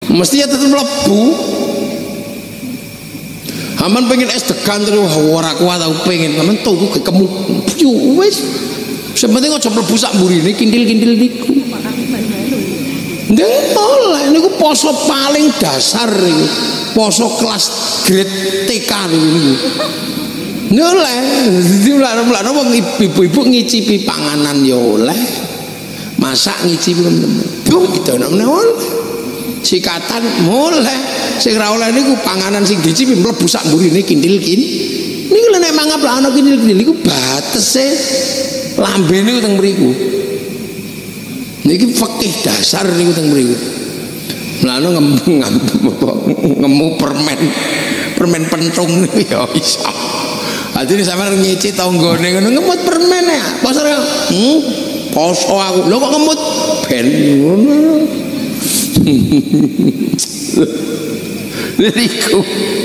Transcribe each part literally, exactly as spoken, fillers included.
mestinya tetep mlebu. Aman pengen es degan terus ora kuat aku pengen aman tuku kekemu wis sepenting aja mlebu sak mburine kintil-kintil niku. Ndang oleh niku poso paling dasar niku. Poso kelas grade T K niku. Oleh dadi mulane wong ibu-ibu ngicipi panganan ya oleh. Masak ngicipi duh itu namanya oleh. Sikatan oleh. Sing ra oleh niku panganan sing dicipi mlebu sak mburine kintil-kin. Niku nek mangap ana kintil-kintil niku batese lambe niku teng mriku. Niki fikih dasar niku teng mriku. Mlane ngemu ngemu permen permen pentung niku ya iso. Adine sampeyan ngeci tanggane ngono ngemut permen ya. Poso hmm poso aku. Lho kok ngemut ben ngono. Niku.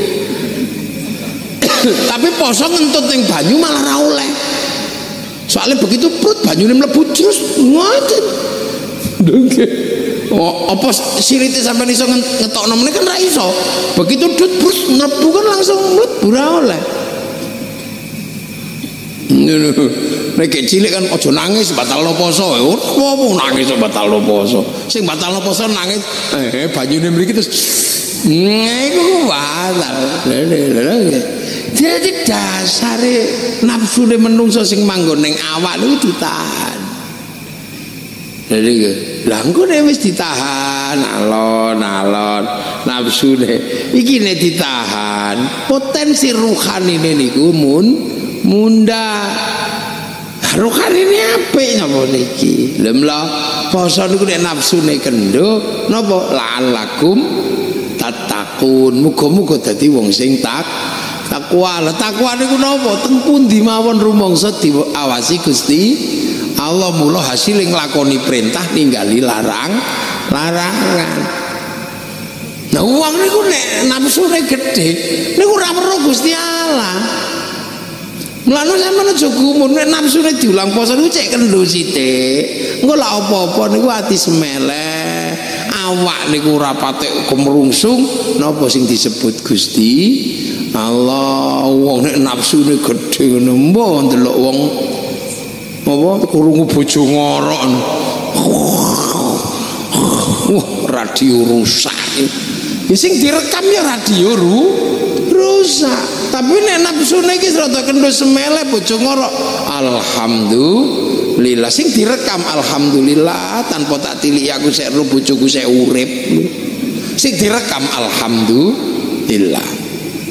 Tapi poso ngentut ning banyu malah ra oleh. Soalnya begitu perut banyune mlebu terus ngoten. Nggih. Oh, apa sirite sampean iso ngetokno meneh kan ra iso. Begitu dut terus mlebu kan langsung mlebu ra oleh. Nek cilik kan aja nangis batalno poso. Ora apa nangis batalno poso. Sing batalno poso nangis eh banyune mriki terus iku batal. Jadi dasare nafsune menungso sing manggon ning awak niku ditahan. Jadi lha engko nek wis ditahan alon-alon nafsune iki nek ditahan potensi ruhanine niku mun munda. Ruhanine apik napa niki? Lha mla poso niku nek nafsune kendho napa la'allakum tattaqun. Muga-muga dadi wong sing tak takwa. Lah takwa niku napa? Teng pundi mawon rumangsa diawasi Gusti Allah, mula hasil nglakoni perintah ninggali larang larangan. Nah uang niku nek nafsune gedhe niku ora weruh Gusti Allah. Mulane sampeyan aja gumun nek nafsune diulang poso niku cek kendho sithik. Engko lak apa-apa niku ati semeleh, awak niku ora patek kemerungsung napa sing disebut Gusti Allah. Wong nek nafsune gedhe ngono mbok ndelok wong apa krungu bojo ngorok. Wah, radio rusak. Ya sing direkam ya radio ru rusak. Tapi nek nafsune iki rada kendho semele bojo ngorok. Alhamdulillah sing direkam alhamdulillah tanpa tak tiliki aku sik ro bojoku sik urip. Sing direkam alhamdulillah.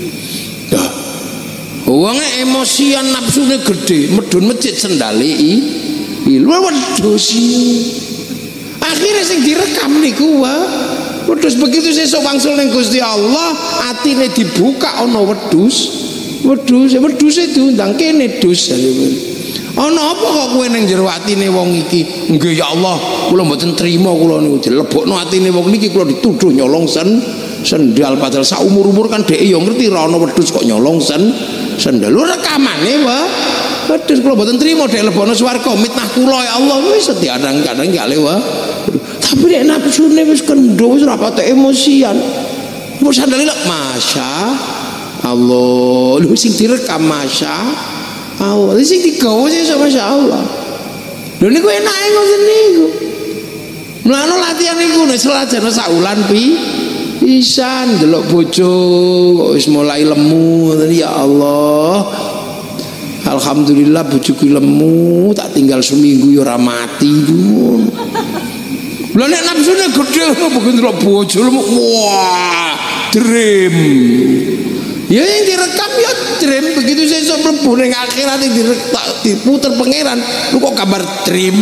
Wonge emosian nafsune gede, medun masjid sendale iki lho wedhus. Akhire sing direkam niku wae. Wedhus begitu sesuk wangsul ning Gusti Allah, atine dibuka ana wedhus. Wedhus, wedhuse diundang kene dus. Ana apa kok kowe ning jero atine wong iki? Nggih ya Allah, kula mboten trima kula niku dilebokno atine wong niki kula dituduh nyolong sen sendal padahal sak umur-umur kan dhek ya ngerti ra ana wedhus kok nyolong sen sendal. Lu rekamane wae. Wedhus kula mboten trima dhek lebokno swarga mitnah kula ya Allah wis kadang-kadang gale wae. Tapi nek nafsune wis kendho wis ora patek emosian. Mbok sandale masya Allah. Lu sing direkam masya Allah. Sing digawe sing masya Allah. Lho niku enake ngoten niku. Mulane latihan niku nek selajane sak wulan pi pisan delok bojo kok wis mulai lemu. Ya Allah. Alhamdulillah bojoku lemu, tak tinggal seminggu ya ora mati dun. Lha nek nafsune gedhe begitu delok bojo lemu, wah, dream. Ya yang direkam ya dream begitu sesuk mlebu ning akhirat diputer pangeran, lu kok kabar dream.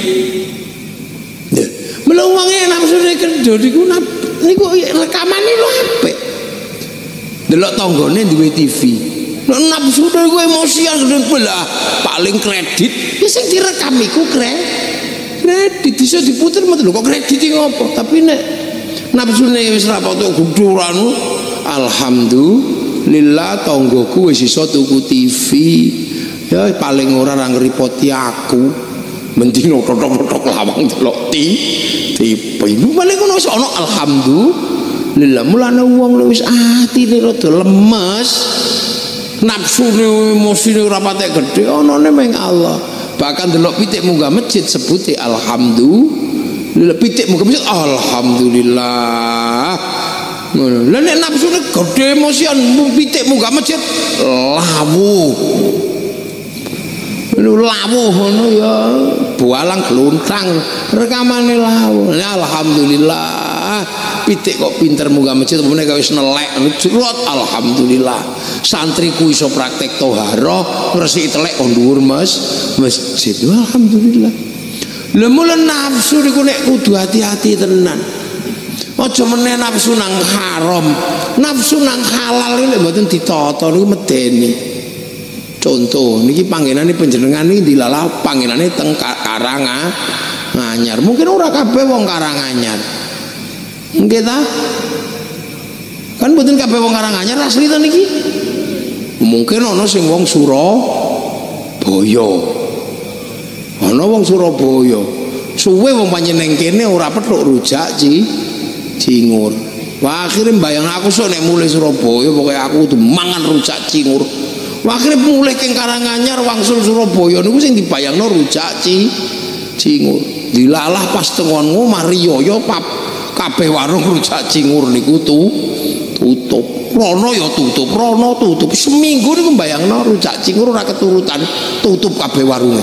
Ya, melunge nafsune gedhe niku niku rekamane lho apik. Delok tanggane duwe T V. Nek nafsu niku emosian gedhe belah paling kredit ya sing direkam iku kredit iso diputer metu lho kok kredit iki ngopo. Tapi nek nafsune wis ra patok guduran alhamdulillah tanggoku wis iso tuku T V. Ya paling ora ra ngripoti aku. Mending totok-totok lawang delok T V. Iku paling ngono ana alhamdulillah. Lha mulane wong wis atine rada lemes, nafsune emosine ora patek gedhe anane meng Allah. Bahkan delok pitik munggah masjid sebuti alhamdulillah, pitik munggah masjid alhamdulillah. Ngono. Lah nek nafsune gedhe emosian pitik munggah masjid lawuh. Lu lawuh ngono ya bualang gluntang rekamane lawuh. Alhamdulillah pitik kok pinter munggah masjid meneh wis nelek jrot alhamdulillah. Santriku iso praktek toharoh ngresiki telek kon dhuwur Mas masjid alhamdulillah. Lha mula nafsu niku nek kudu hati-hati tenan. Aja meneh nafsu nang haram, nafsu nang halal iki mboten ditata niku medeni. Contoh niki panggenane panjenengan niki dilalah panggenane teng Karanganyar. Mungkin ora kabeh wong Karanganyar. Nggih ta? Kan mboten kabeh wong Karanganyar asli ta niki. Mungkin ana sing wong Surabaya. Ana wong Surabaya. Suwe wong panjenengan kene ora petuk rujak Ci Cingur. Wah akhirnya bayang aku sok nek mulai Surabaya pokoknya aku kudu mangan rujak cingur. Wah akhirnya mulai ke Karanganyar wangsul Surabaya niku sing dibayangno rujak ci cingur. Dilalah pas tengonmu mariyoyo pap kabeh warung rujak cingur niku tu tutup. Rono ya tutup, rono tutup. Seminggu niku bayangno rujak cingur ora keturutan tutup kabeh warunge.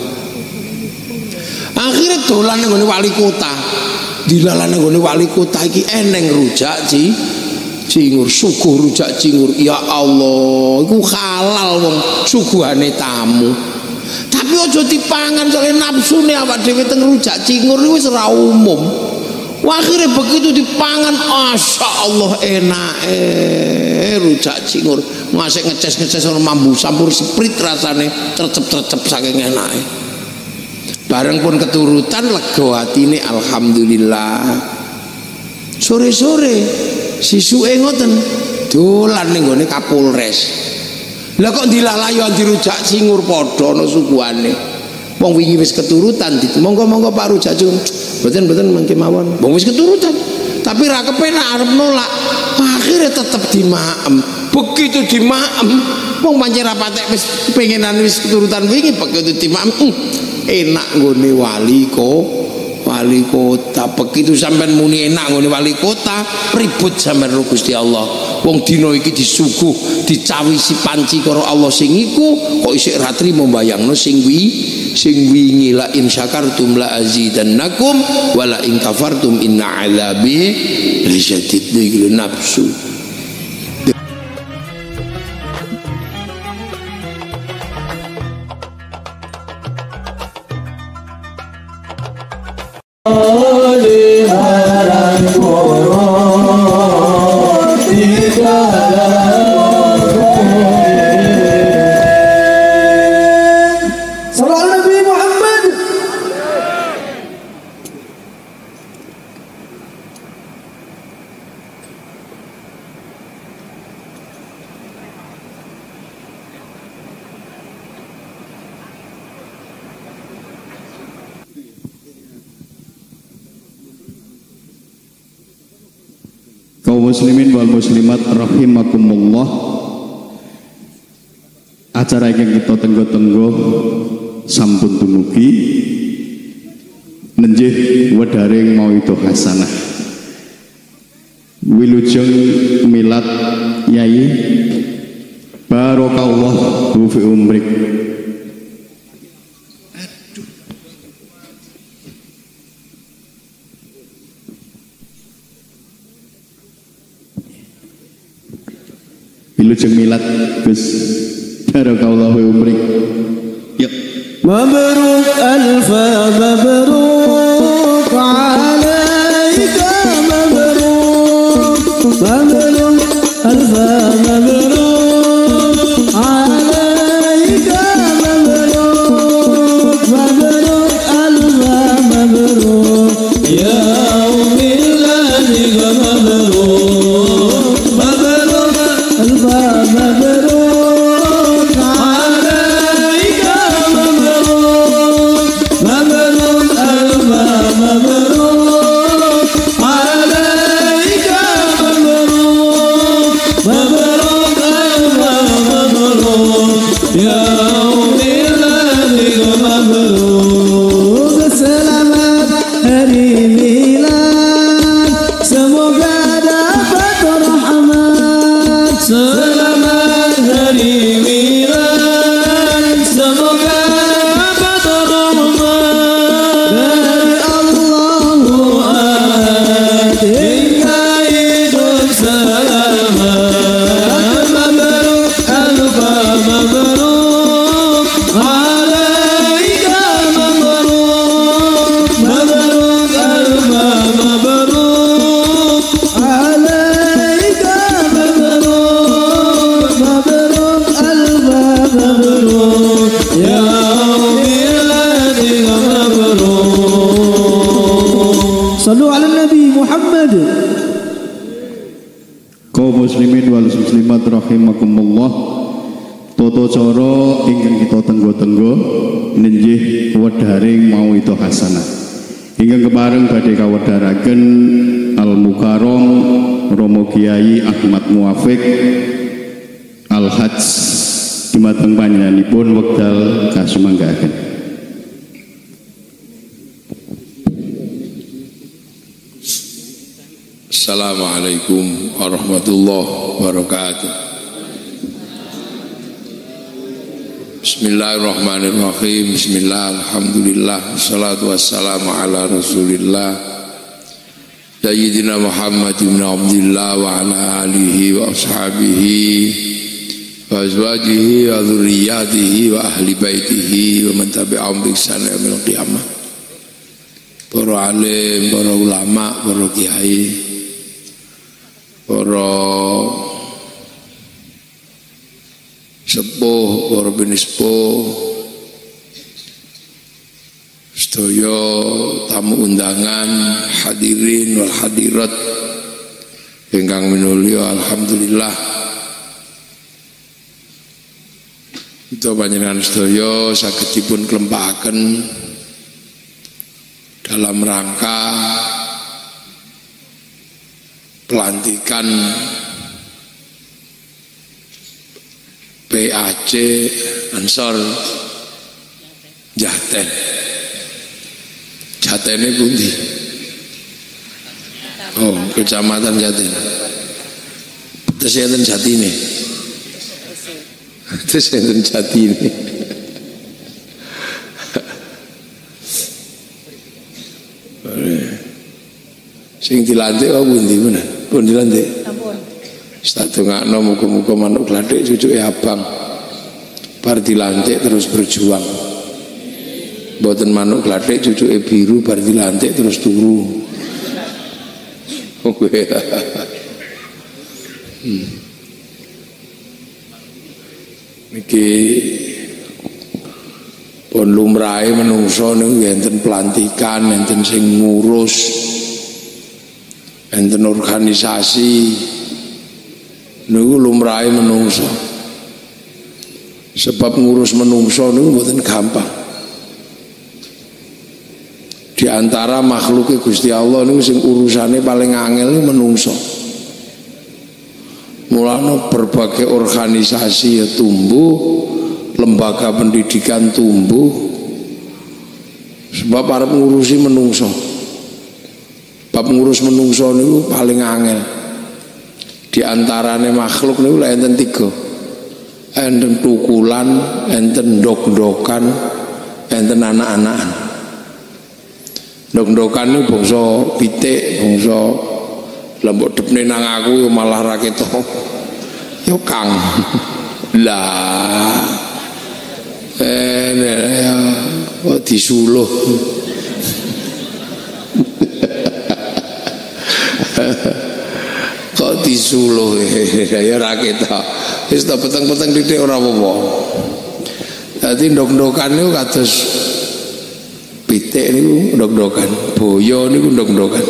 Akhirnya dolan nang wali kota. Dilalane nggone wali kota iki eneng rujak ci cingur, suguh rujak cingur. Ya Allah, iku halal wong suguhane tamu. Tapi aja dipangan soalnya nafsune awak dhewe teng rujak cingur niku wis ora umum. Wah, akhirnya begitu dipangan, Masya Allah enak eh rujak cingur. Ngasih ngeces-ngeces ono mambu sampur sprit rasane trecep-trecep saking enake. Bareng pun keturutan lega hatine alhamdulillah. Sore-sore sisuke ngoten dolan ning gone Kapolres. Lah kok dilalayo dirujak cingur padha ana suguhane. Wong wingi wis keturutan monggo-monggo Pak rujak cingur. Mboten-mboten mangke mawon. Wong wis keturutan. Tapi ra kepenak arep nolak. Akhirnya tetep dimaem. Begitu dimaem wong pancen ra patek wis pengenan wis keturutan wingi begitu dimaem. Enak nggone wali kok wali kota. Begitu sampean muni enak nggone wali kota ribut sampean karo Gusti Allah. Wong dina iki disuguh dicawisi panci karo Allah sing iku kok isih ra trimo mbayangno sing wi sing wingi la in syakartum la azidannakum wa la in kafartum inna azabi lasyadid. Iki nafsu. Muslimin wal muslimat rahimakumullah. Acara yang kita tenggo-tenggo sampun dumugi nenjih wedaring mauidho hasanah wilujeng milad Yai barokallahu fi umrik. Wilujeng milad Gus barakallahu umrik. Yuk. Mabruk alfa mabruk alaika mabruk mabruk alfa mabruk alaika mabruk mabruk alfa mabruk ya umilani mabruk mabruk alfa mabruk عليك kaum muslimin wal muslimat rahimakumullah. Toto cara ingkang kita tenggo-tenggo nenggih wedharing mau itu hasanah. Ingkang kepareng badhe kawedharaken Al Mukarram Romo Kiai Ahmad Muwafiq Al Hajj dumateng panjenenganipun wekdal kasumanggaken. Assalamualaikum warahmatullahi wabarakatuh. Bismillahirrahmanirrahim. Bismillah, alhamdulillah, salatu wassalamu ala rasulillah Sayyidina Muhammad ibn Abdillah wa ala alihi wa ashabihi wa azwajihi wa dhurriyyatihi wa ahli baitihi wa man tabi'ahum bi ihsan ila yaumil qiyamah. Para alim, para ulama, para kiai, para sepuh, para penispuh, sedaya tamu undangan, hadirin wal hadirat ingkang minulya, alhamdulillah. Kita panjenengan sedaya saged dipun klempahaken dalam rangka pelantikan P A C Ansor Jaten. Jatene pundi? Oh, Kecamatan Jaten. Terus enten Jatine. Terus enten Jatine. Sing dilantik apa pundi menan? Pun dilantik. Ampun. Tak dongakno muga-muga manuk glathik cucuke abang. Bar dilantik terus berjuang. Mboten manuk glathik cucuke biru bar dilantik terus turu. Oh ya. Hmm. Niki pun lumrahe menungso niku enten pelantikan, enten sing ngurus, enten organisasi. Niku lumrahe menungso. Sebab ngurus menungso niku mboten gampang. Di antara makhluk Gusti Allah niku sing urusane paling angel niku menungso. Mulane berbagai organisasi ya tumbuh, lembaga pendidikan tumbuh. Sebab arep ngurusi menungso. Bab ngurus menungso niku paling angel. Di antarane makhluk niku lek enten tiga. Enten tukulan, enten ndok-ndokan, enten anak-anakan. Ndok-ndokan niku bangsa pitik, bangsa lembok depne nang aku malah ra ketok. Yo Kang. Lah. Eh ya kok disuluh. Kok disuluh ya ra ketok. Wis ta peteng-peteng titik ora apa-apa. Dadi ndok-ndokan niku kados pitik niku ndok-ndokan, boyo niku ndok-ndokan.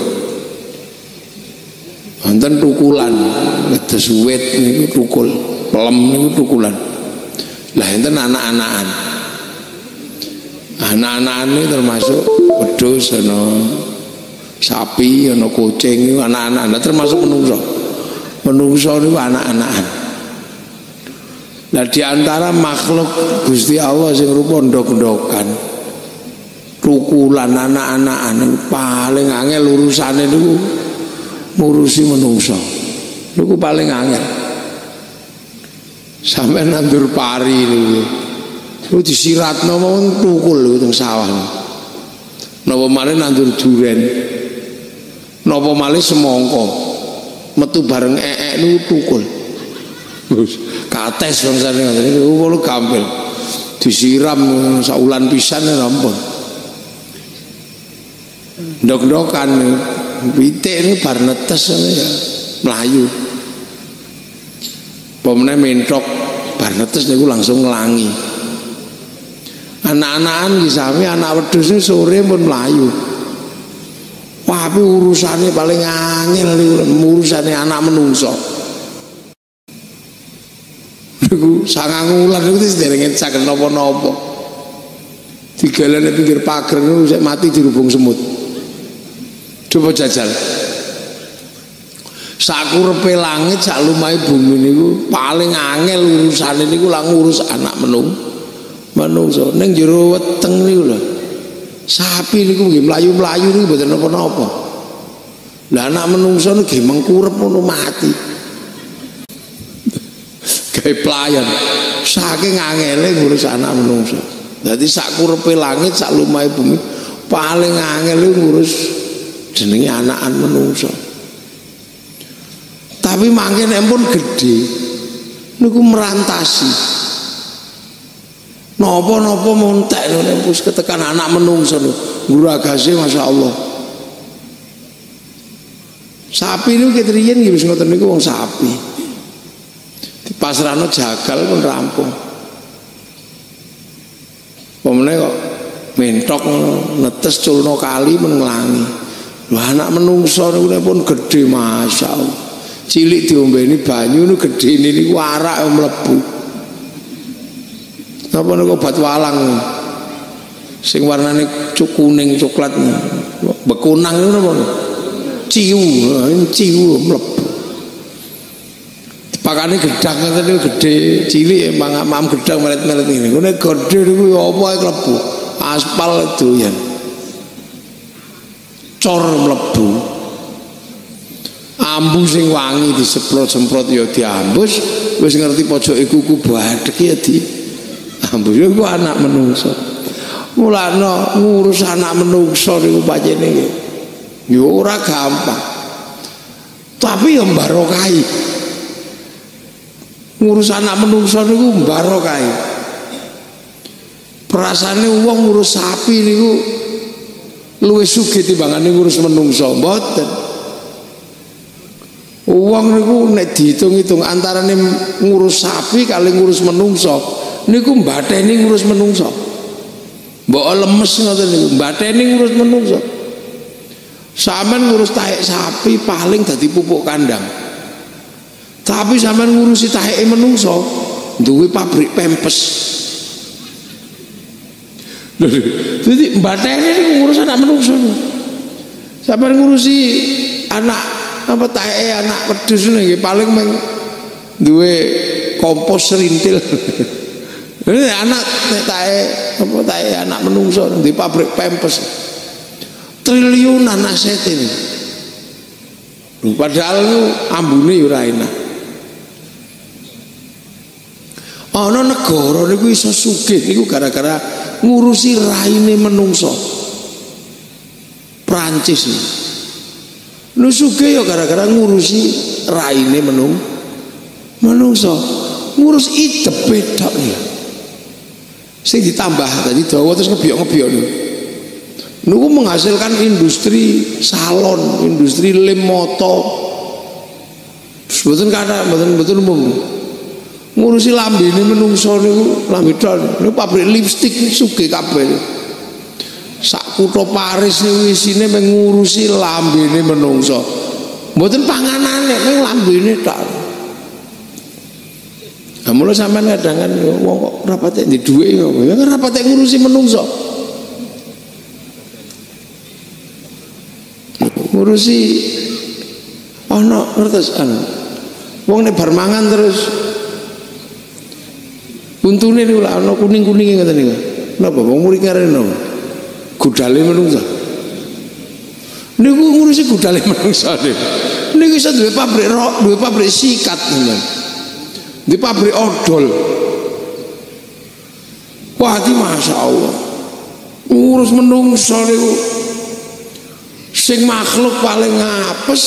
Wonten tukulan, kados wit niku tukul, pelem niku tukulan. Lah enten anak-anakan. Anak-anakan niku termasuk wedhus, ana sapi, ana kucing niku anak-anak, termasuk menungso. Menungso niku anak-anakan. Nah di antara makhluk Gusti Allah sing rupa ndok-ndokan, tukulan anak-anakan paling angel urusane niku ngurusi menungso. Niku paling angel. Sampai nandur pari niku. Ku disiratno mawon tukul niku teng sawah. Napa malih nandur duren. Napa malih semangka. Metu bareng ee niku tukul. Terus kates bangsane ngoten niku kulo gampil. Disiram saulan pisan rampun. Ndok-ndokan pitik ini bar netes ya melayu. Pemene mentok bar netes niku langsung nglangi. Anak-anakan sami anak wedhus sore pun melayu. Wah, tapi urusannya paling angel niku urusane anak menungso. niku sangang wulan niku wis dereng saged napa-napa. Digalane pinggir pager niku sik mati dirubung semut. Coba jajal. Sakurepe langit sak lumahe bumi niku paling angel urusane niku lak ngurus anak menung. Menungso ning jero weteng niku lho. Sapi niku nggih mlayu-mlayu niku mboten napa-napa. Lah anak menungso niku nggih mengkurep ngono mati. Gawe pelayan. Saking angele ngurus anak menungso. Dadi sakurepe langit sak lumahe bumi paling angel ngurus jenenge anakan menungso. Tapi mangke nek pun gedhe niku merantasi. Napa-napa montek nek pus ketekan anak menungso niku. Guragase masyaallah. Sapi niku ketriyen nggih wis ngoten niku wong sapi. Dipasrahno jagal pun rampung. Pemene kok mentok netes culno kali men nglangi. Lho anak menungso niku pun gedhe masyaallah. Cilik diombeni banyu niku gedene niku arak mlebu. Napa niku obat walang sing warnane kuning coklat bekunang niku napa? Ciu, ciu mlebu. Pakane gedang ngoten niku gedhe, cilik mam gedang meret-meret ngene. Nek gedhe niku apa ae klebu. Aspal doyan. Cor mlebu. Ambu sing wangi disemprot-semprot ya diambus, wis ngerti pojoke kuku badhek ya di ambus. Iku anak menungso. Mulane ngurus anak menungso niku pancene ya ora gampang. Tapi ya mbarokahi. Ngurus anak menungso niku mbarokahi. Perasane wong ngurus sapi niku luwih sugih timbangane ngurus menungso, mboten. Uang niku nek dihitung-hitung antarane ngurus sapi kali ngurus menungso niku mbatheni ngurus menungso. Mbok lemes ngoten niku mbatheni ngurus menungso. Sampeyan ngurus taek sapi paling dadi pupuk kandang. Tapi sampeyan ngurusi taeke menungso duwe pabrik pempes. Jadi mbatheni niku ngurus anak menungso. Sampeyan ngurusi anak apa tae anak wedhus nggih paling meng duwe kompos serintil. Ini anak tae apa tae anak menungso di pabrik pempes. Triliunan aset ini. Padahal ambune yo ora enak. Ana negara niku iso sugih niku gara-gara ngurusi raine menungso. Prancis niku. Nu sugih ya gara-gara ngurusi raine menung menungso, ngurus idepe tok ya. Sing ditambah tadi dawa terus ngebiok-ngebiok niku. Niku menghasilkan industri salon, industri lem moto. Mboten kada, mboten mboten umum. Ngurusi lambene menungso niku lambe tok. Niku pabrik lipstik sugih kabeh. Sak kutha Paris niku isine mengurusi lambene menungso. Mboten panganane, ning lambene tok. Lah mula sampean kadang-kadang wong kok ora patek ndek dhuwit kok. Ya ora patek ngurusi menungso. Ngurusi ana ngertos ana. Wong nek bar mangan terus untune niku lak ana kuning-kuninge ngoten niku. Napa wong murid karene napa? Gudale menungso. Niku ngurusi gudale menungso niku. Niku iso duwe pabrik rok, duwe pabrik sikat ngoten. Di pabrik odol. Wah, iki masyaallah. Ngurus menungso niku sing makhluk paling apes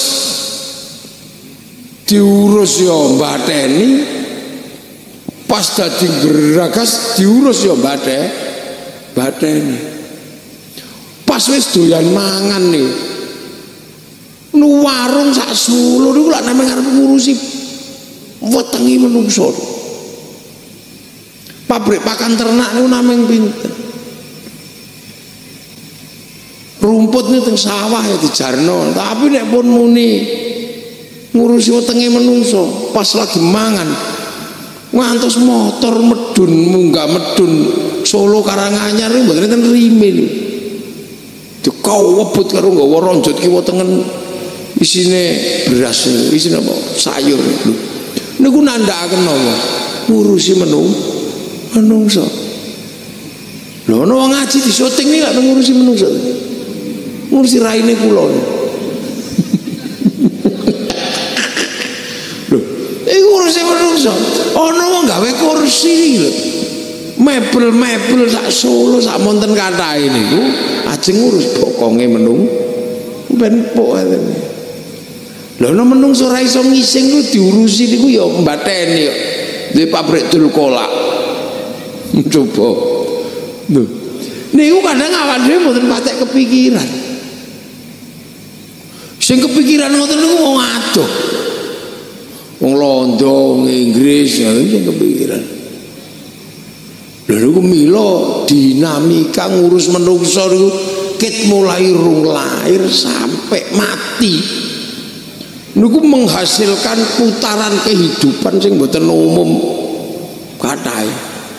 diurus ya mbatheni, pas dadi geragas diurus ya mbathe mbatheni. Pas wis doyan mangan nih, nu warung sak Solo niku lak nang arep ngurusi wetengi menungso. Pabrik pakan ternak niku namung pinten. Rumput niku teng sawah ya dijarno, tapi nek pun muni ngurusi wetengi menungso, pas lagi mangan ngantos motor medun munggah medun Solo Karanganyar iki mboten enten rime lho. Dikawebut karo nggawa ronjot kiwa tengen isine beras, isine apa? Sayur lho. Niku nandhakaken napa? Ngurusi menung menungso. Lho ana wong ngaji di syuting iki gak ngurusi menungso. Ngurusi raine kula. Lho, iku ngurusi menungso. Ana wong gawe kursi iki lho. Mebel-mebel sak Solo sak monten kathahe niku ajeng ngurus bokonge menung ben pok ngene. Lha ana menungso ora iso ngising ku diurusi niku ya mbatheni kok. Duwe pabrik dul kolak. Coba. Lho. Niku kadang awak dhewe mboten patek kepikiran. Sing kepikiran ngoten niku wong adoh. Wong Londo, wong Inggris ya sing kepikiran. Lha niku mila dinamika ngurus menungso niku ket mulai rung lahir sampai mati. Niku menghasilkan putaran kehidupan sing mboten umum kathahe.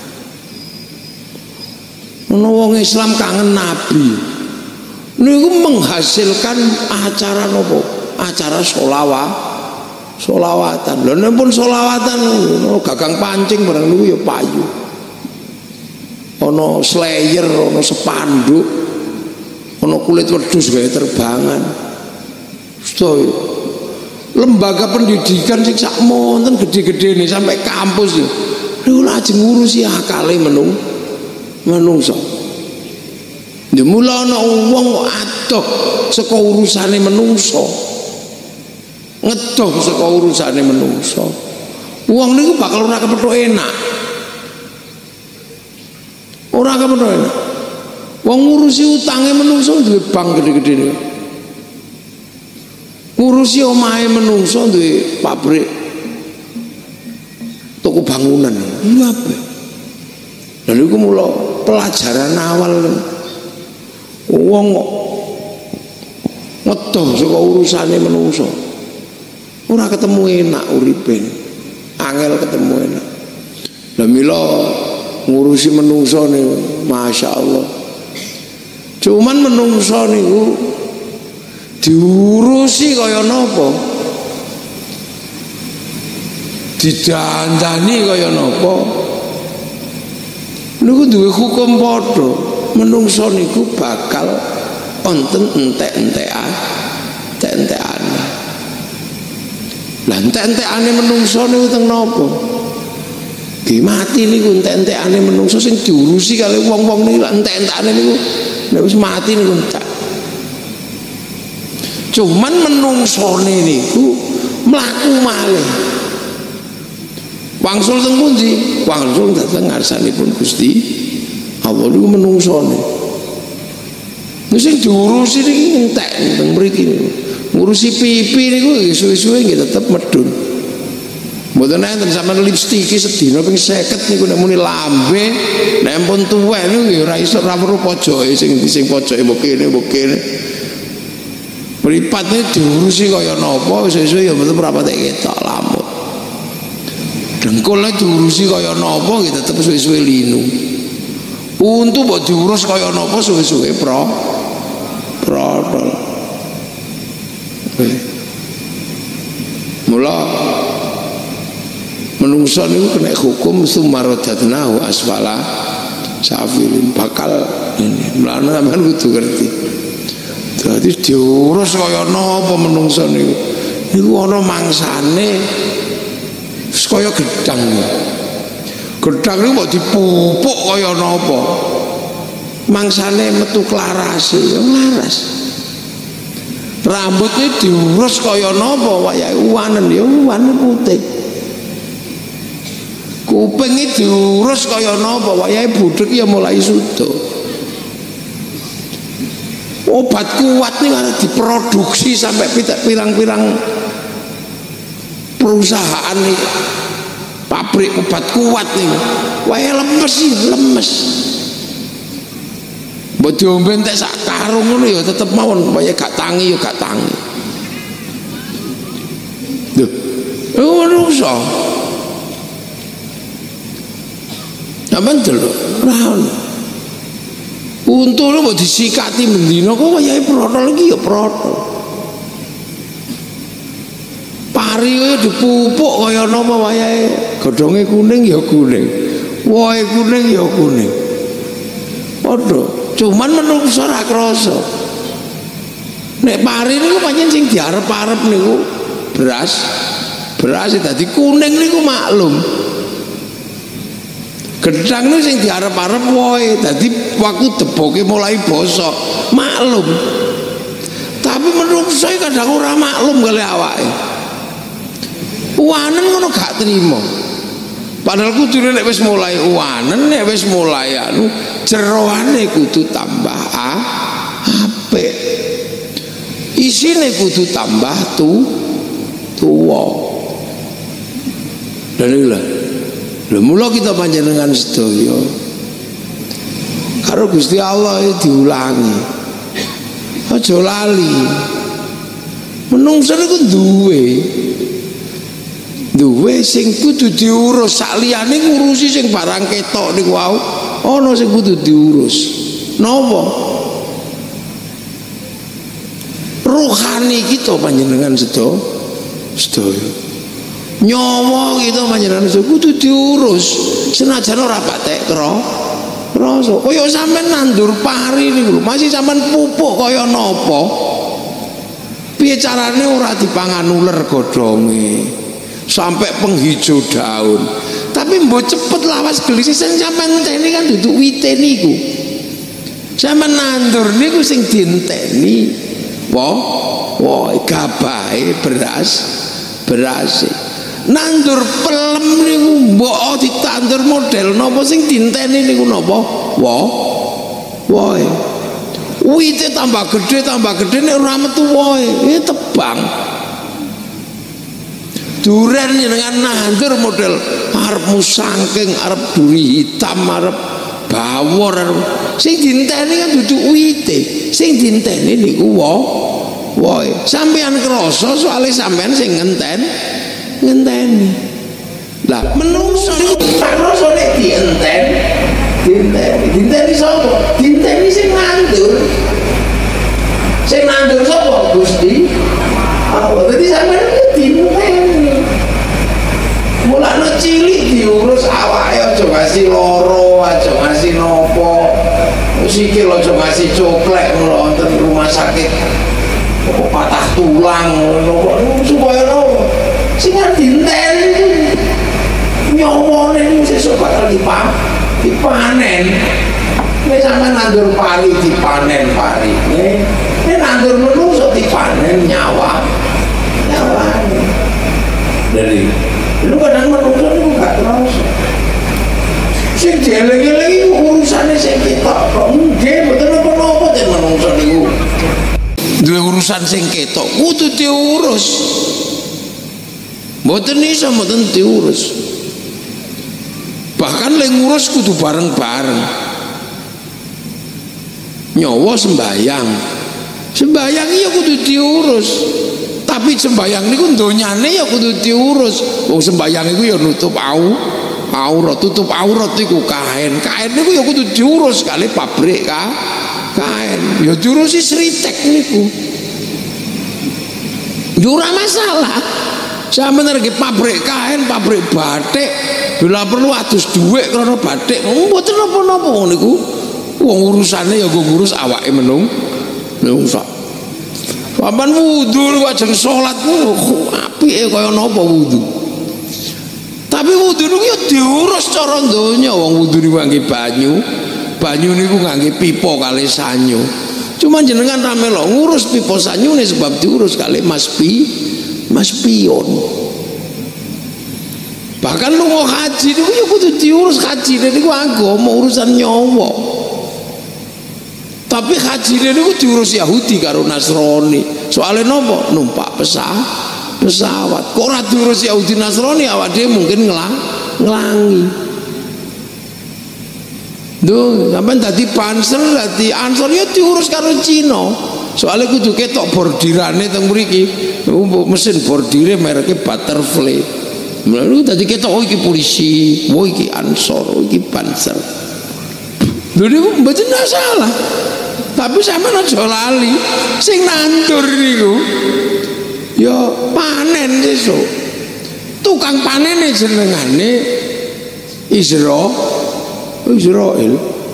Ana wong Islam kangen Nabi. Niku menghasilkan acara napa? Acara sholawat. Sholawatan. Lha nek pun sholawatan gagang pancing barang niku ya payu. Ana slayer, ana sepanduk, ana kulit wedhus gawe terbangan. Sedaya lembaga pendidikan sing sak monten gede-gedene sampai kampus lho. Lho lajeng ngurusi akale menung menungso. Ya mula ana wong adoh saka urusane menungso. Ngedoh saka urusane menungso. Wong niku bakal ora kepethuk enak. Ora kepethuk enak. Wong ngurusi utange menungso duwe bank gede-gede niku. Ngurusi omahe menungso duwe pabrik toko bangunan. Lha apa? Lha niku mula pelajaran awal wong ngedoh saka urusane menungso. Ora ketemu enak uripe. Angel ketemu enak. Lah mila ngurusi menungso niku masyaallah. Cuman menungso niku diurusi kaya napa? Didandani kaya napa? Niku duwe hukum padha. Menungso niku bakal wonten entek-entekan, entek-entekan. Lah entek-entekane menungso niku teng napa? Nggih mati niku entek-entekane menungso sing diurusi kali wong-wong niku lak entek-entekane niku nek wis mati niku entek. Cuman menungsone niku mlaku malih. Wangsul teng pundi? Wangsul dateng ngarsanipun Gusti Allah niku menungsone. Nek sing diurusi niki entek teng mriki niku. Ngurusi pipi niku suwe-suwe nggih tetep medun. Mboten enten sampeyan lipstik sedina ping seket niku nek muni lambe nek pun tuwek niku ya ora iso ra weruh pojoke sing sing pojoke mbok kene mbok kene. Mripate diurusi kaya napa suwe-suwe ya mboten ora patek ketok lamut. Dengkule diurusi kaya napa nggih tetep suwe-suwe linu. Untu mbok diurus kaya napa suwe-suwe pro protol. Mula menungso niku kena hukum sumarodatnahu asfala safilin bakal ini mlane sampean kudu ngerti. Dadi diurus kaya napa menungso niku. Niku ana mangsane kaya gedang. Gedang niku mbok dipupuk kaya napa. Mangsane metu klarase ya laras. Rambutnya diurus kaya napa wayahe uwanen ya uwane putih. Kupinge diurus kaya napa wayahe budhek ya mulai sudo. Obat kuat nih kan diproduksi sampai pirang-pirang perusahaan nih pabrik obat kuat nih wayahe lemes sih lemes. Mbok diombe entek sak karung ngono ya tetep mawon wayahe gak tangi ya gak tangi. Lho, ngono iso. Sampeyan delok ora ono. Untune mbok disikati mendina kok wayahe protol iki ya protol. Pari kaya dipupuk kaya napa wayahe, godhonge kuning ya kuning. Wohe kuning ya kuning. Padha, cuman menungso ora krasa. Nek pari niku pancen sing diarep-arep niku beras. Beras dadi kuning niku maklum. Gedang niku sing diarep-arep wohe, dadi waktu deboke mulai bosok, maklum. Tapi menungso kadang ora maklum kali awake. Uwanen ngono gak trimo. Padahal kudune nek wis mulai uwanen, nek wis mulai anu jeroane kudu tambah ah, apik. Isine kudu tambah tu tuwa. Dan inilah lha mula kita panjenengan sedaya karo Gusti Allah diulangi. Aja lali. Menungso niku duwe duwe sing kudu diurus, sak liyane ngurusi sing barang ketok niku wau ana sing kudu diurus. Napa? Rohani kita panjenengan sedaya sedaya. Nyawa kita panjenengan sedaya kudu diurus. Senajan ora patek kro krasa. Kaya sampean nandur pari niku lho, masih sampean pupuk kaya napa? Piye carane ora dipangan uler godhonge? Sampai penghijau daun. Tapi mbok cepet lawas gelis sing sampean enteni kan duduk wite niku. Sampeyan nandur niku sing dienteni. Wah, wah gabahe beras, beras. Nandur pelem niku mbok ditandur model napa sing dienteni niku napa? Wah. Wah. Wite tambah gede tambah gede nek ora metu wohe, ya tebang. Duren dengan nandur model arep musangking, arep duri hitam, arep bawor, sing dinteni kan duduk wite, sing dinteni niku woh, woh. Sampean krasa soalnya sampean sing ngenten, ngenteni. Lah menungso niku krasa nek dienten, dinteni, dinteni sapa? Dinteni sing nandur, sing nandur sapa? Gusti. Allah. Jadi sampean dinteni. Mulane cilik diurus awake aja ngasih loro, aja ngasih nopo. Sikil aja ngasih coklek wonten rumah sakit. Kok patah tulang ngono supaya nopo? Sing dinteni nyawane niku sesuk bakal dipan, dipanen. Nek sampean nandur pari dipanen parine, nek nandur menungso dipanen nyawa. Nyawane. Dari lu kadang menungso itu gak terasa sing dieling-eling itu urusannya sing ketok kok nggih mboten napa-napa ten menungso niku duwe urusan sing ketok kudu diurus mboten iso mboten diurus bahkan lek ngurus kudu bareng-bareng nyawa sembayang sembayang iya kudu diurus. Tapi sembayang niku donyane ya kudu diurus. Wong sembayang iku ya nutup au, aurat, tutup aurat niku kain. Kain niku ya kudu diurus kali pabrik ka. Kain. Ya diurusi sritek niku. Yo ora masalah. Sampeyan ngerti pabrik kain, pabrik batik, bila perlu adus dhuwit krana batik. Mboten napa-napa ngono niku. Wong urusane ya nggo ngurus awake menung. Menungso. Paman wudu wajeng salat ku apike kaya napa wudu. Tapi wudu niku ya diurus cara donya wong wudu niku ngangge banyu. Banyu niku ngangge pipa kali sanyo. Cuma jenengan ra melok ngurus pipa sanyune sebab diurus kali Mas Pi, Mas Pion. Bahkan lu mau haji niku ya kudu diurus haji niku agama urusan nyawa. Tapi haji niku diurus Yahudi karo Nasrani. Soalnya nopo numpak pesawat, pesawat. Kok ora diurus Yahudi Nasrani awak dhewe mungkin ngelang, ngelangi. Duh, sampean dadi pansel, dadi ansor ya diurus karo Cina. Soalnya kudu ketok bordirane teng mriki. Mesin bordire mereke Butterfly. Lalu tadi kita oh iki polisi, oh iki ansor, oh iki panser. Jadi mboten salah. Tapi sampean aja lali sing nandur niku ya panen sesuk. Tukang panene jenengane Isra Israil.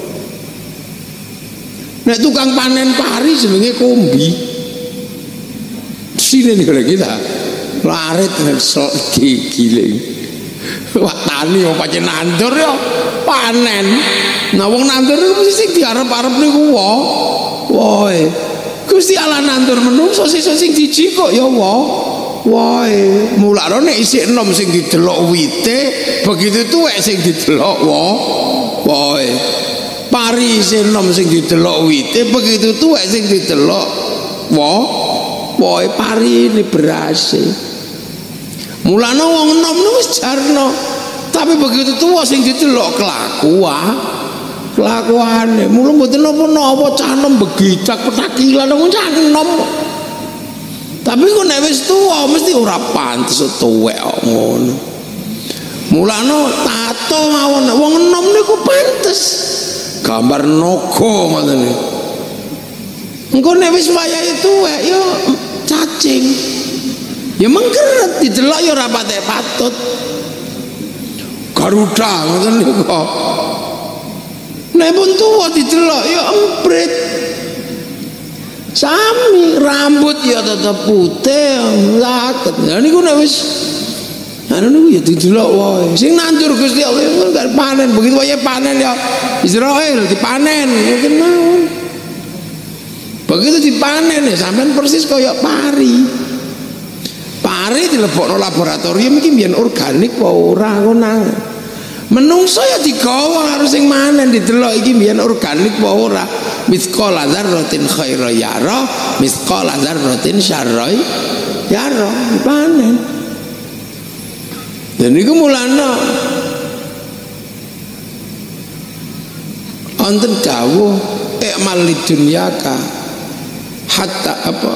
Nek tukang panen pari jenenge Kombi. Sini nih kalau kita larit ngesel giling. Wah tani mau pancen nandur ya panen. Nah wong nandur itu mesti sing diarep-arep niku wae. Wae. Gusti Allah nandur menungso sesuk sing diji kok ya wae. Wae. Mulane nek isih enom sing didelok wite, begitu tuwek sing didelok wae. Wae. Pari isih enom sing didelok wite, begitu tuwek sing didelok wae. Wae pari ini berase. Mulane wong enom wis jarno. Tapi begitu tuwa sing didelok kelakuan. Kelakuane mula mboten napa-napa canom begicak petakilan wong canom. Tapi kok nek wis tuwa mesti ora pantes tuwek kok ngono. Mulane tato mawon wong enom niku pantes. Gambar naga ngoten niku. Engko nek wis wayahe tuwek ya cacing. Ya mengkeret didelok ya ora patek patut. Garuda ngoten niku kok. Nek pun tuwa didelok ya emprit. Sami rambut ya tetep putih, laket. Lah niku nek wis anu niku ya didelok wae. Sing nandur Gusti Allah enggak panen, begitu wae panen ya Israel dipanen mungkin mawon. Begitu dipanen ya sampean persis kaya pari. Pari dilebokno laboratorium iki mbiyen organik apa ora ngono. Menungso ya digawa karo sing manen didelok iki mbiyen organik apa ora. Mithqala dzarratin khairan yara, mithqala dzarratin syarran yara, panen. Dan niku mulane wonten dawuh i'mal lidunyaka hatta apa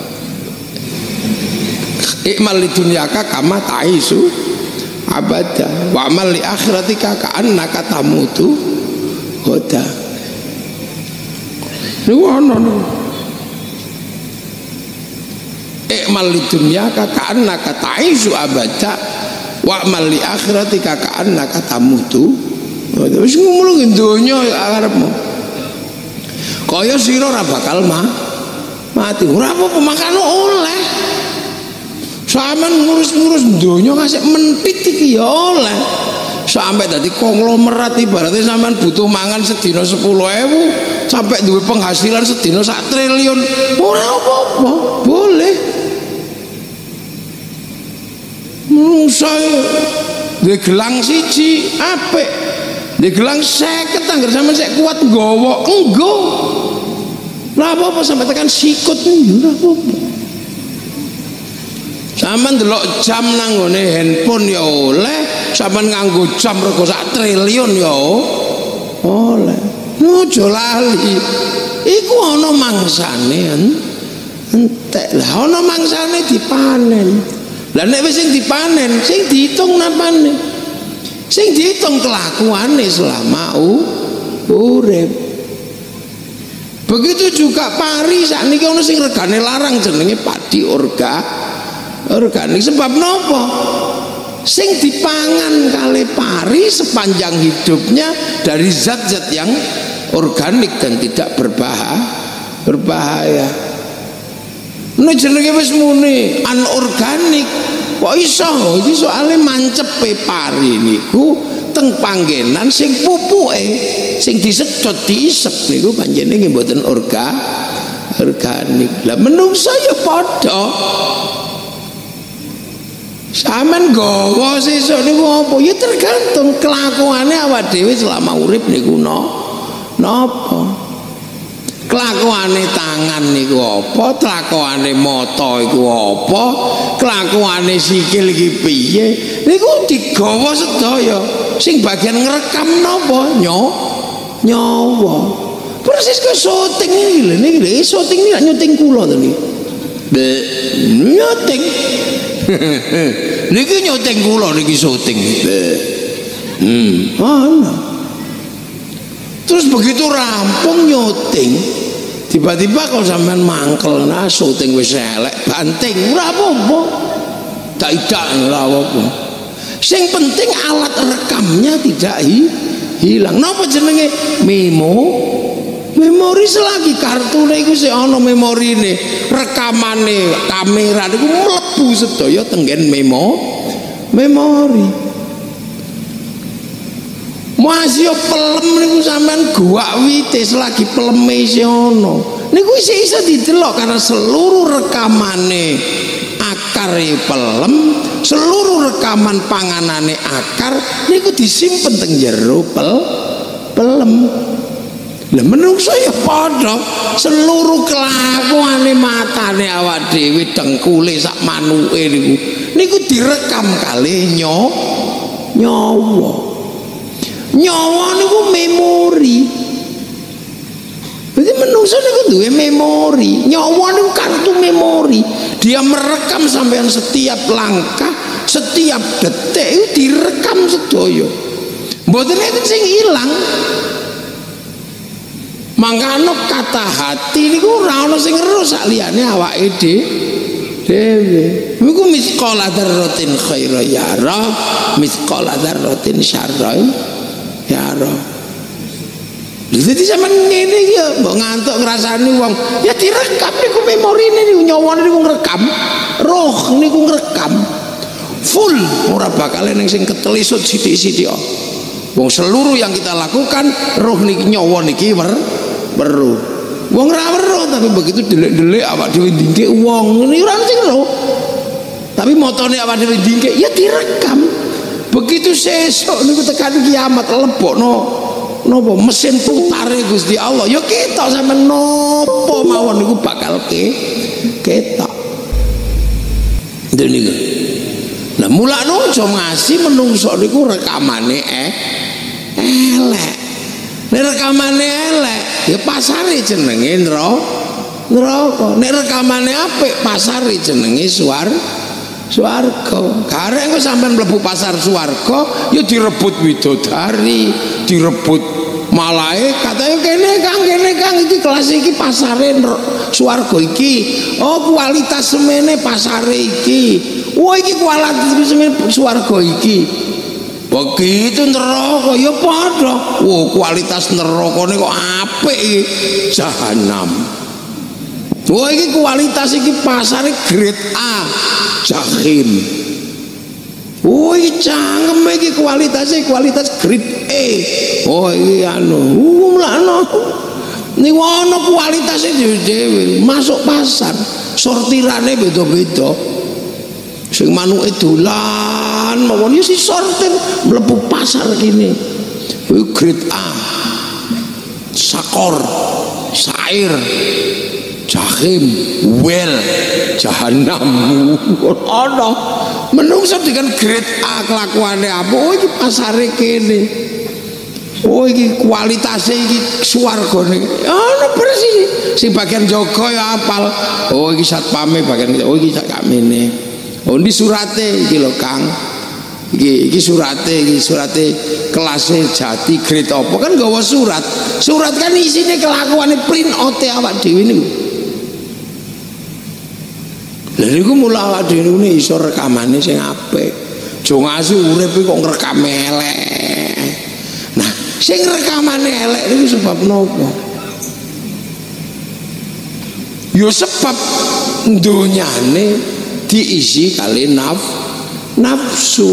i'mal lidunyaka kama taisu abada wa amal li akhiratika ka'annaka tamutu hoda. Niku ana niku i'mal lidunyaka ka'annaka taisu abada wa amal li akhiratika ka'annaka tamutu. Wis ngomong donya arepmu. Kaya sira ora bakal mah mati. Ora apa-apa makan oleh. Sampeyan ngurus-ngurus donya kasih mentit iki ya oleh. Sampai dadi konglomerat ibaratnya sampean butuh mangan sedina sepuluh ewu sampai duwe penghasilan sedina sak triliun. Ora apa-apa, boleh. Musa duwe gelang siji apik. Duwe gelang seket anggar sampean sek kuat nggawa enggo. Lah apa-apa sampai tekan sikut ora apa-apa. Sampeyan delok jam nang ngone handphone ya oleh, sampeyan nganggo jam rego sak triliun ya oleh. Ojo lali. Iku ana mangsane entek. Lah ana mangsane dipanen. Lah nek wis sing dipanen, sing diitung napane? Sing diitung kelakuane selama urip. Begitu juga pari sakniki ana sing regane larang jenenge padi orga. Organik sebab nopo sing dipangan kali pari sepanjang hidupnya dari zat-zat yang organik dan tidak berbahaya berbahaya. Nek jenenge wis muni anorganik kok iso iki soalé mancepe pari niku teng panggenan sing pupuke sing disedot diisep niku panjenenge mboten orga organik. Lah menungsa ya padha. Sampeyan gawa sesuk niku apa? Ya tergantung kelakuane awak dhewe selama urip niku napa. Kelakuane tangan niku apa? Kelakuane mata iku apa? Kelakuane sikil iki piye? Niku digawa sedaya. Sing bagian ngrekam napa? Nyo nyawa. Persis ke syuting iki lho niki lho, syuting iki nyuting kula to niki. Nyuting niki nyuting kula niki syuting. Hmm, ana. Terus begitu rampung nyuting, tiba-tiba kalau sampean mangkel nah syuting wis elek, banting ora apa-apa. Tak idak ora apa-apa. Sing penting alat rekamnya tidak hi, hilang. Napa jenenge? Memo. Memori selagi kartune iku sik ana memorine, rekamane kamera niku mlebu sedaya tenggen memo memori. Masih pelem niku sampean guak wite selagi peleme isih ana. Niku isih iso didelok karena seluruh rekamane akare pelem, seluruh rekaman panganane akar niku disimpen teng jero pel pelem. Lah menungso ya padha, seluruh kelakuane matane awak dhewe dengkule sak manuke niku niku direkam kalih nyo nyawa. Nyawa niku memori. Jadi menungso niku duwe memori. Nyawa niku kartu memori. Dia merekam sampean setiap langkah, setiap detik itu direkam sedaya. Mboten enten sing ilang. Mangkano kata hati niku ora ana sing ero sak liyane awake dhewe. Niku misqala dzarratin khaira yara, misqala dzarratin syarra yara. Jadi sampean ngene iki ya mbok ngantuk ngrasani wong, ya direkam niku memorine niku nyawane niku ngrekam, roh niku ngrekam. Full ora bakal ning sing ketelisut sithik-sithik. Wong seluruh yang kita lakukan roh niki nyawa niki wer weruh. Wong ra weruh tapi begitu delik-delik awak dhewe ndingke wong ngene ora sing weruh. Tapi motone awak dhewe ndingke ya direkam. Begitu sesuk niku tekan kiamat lebokno napa mesin putare Gusti Allah ya kita sampean napa mawon niku bakal ke ketok. Niku. Lah mulane aja ngasih menungso niku rekamane eh elek. Nek rekamane elek ya pasare jenenge neraka. Nek rekamane apik pasare jenenge suar swarga. Karek engko sampean mlebu pasar swarga ya direbut widodari, direbut malaikat. Ayo kene Kang, kene Kang iki kelas iki pasare swarga iki. Oh kualitas semene pasare iki. Wah iki kualitas semene swarga iki. Begitu neraka ya padha. Wah kualitas nerakane kok apik iki. Jahanam. Wah iki kualitas iki pasare grade A. Jahim. Oh iki cangkem iki kualitasnya kualitas grade E. Oh iki anu umlano niku ana kualitasnya dhewe-dhewe masuk pasar sortirane beda-beda. Sing manuke dolan mawon ya si sortir mlebu pasar kene. Kuwi grade A. Sakor, sair, jahim, well, jahanam. Ana menungso dengan grade A kelakuane apa? Oh iki pasare kene. Oh iki kualitasnya iki swargane. Ana persis sing bagian jaga ya apal. Oh iki satpame bagian oh iki sak kamene. Oh ini surate iki lho Kang. Iki iki surate iki surate kelasnya Jati grade apa kan gawa surat. Surat kan isine kelakuane print out awak dhewe niku. Lha niku mula awak dhewe niku iso rekamane sing apik. Jo ngasu urip kok ngrekam elek. Nah, sing rekamane elek niku sebab napa? Yo sebab donyane diisi kali naf nafsu.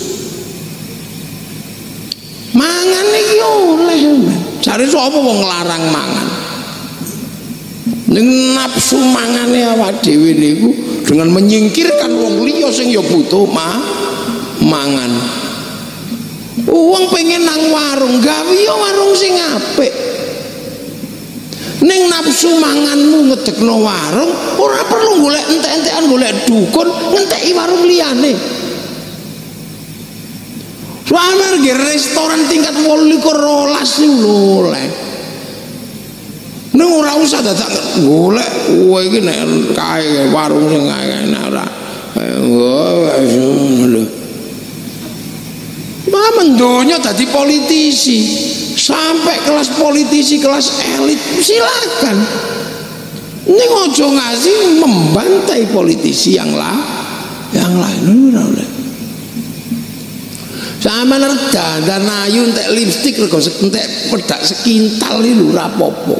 Mangan iki oleh. Jare sapa wong nglarang mangan? Ning nafsu mangane awak dhewe niku dengan menyingkirkan wong liya sing ya butuh ma mangan. Wong pengen nang warung, gawe ya warung sing apik. Ning nafsu manganmu ngedekno warung, ora perlu golek entek-entekan golek dukun, ngenteki warung liyane. Soale nggih restoran tingkat wolulikur rolas niku lho oleh. Ning ora usah dadak golek kowe iki nek kae warung sing enak ora. donya dadi politisi, sampai kelas politisi, kelas elit, silakan. Ini ojo ngasih membantai politisi yang lah, yang lain. Sama nerda dan ayu entek lipstik rego entek pedak sekintal iki lho ora apa-apa.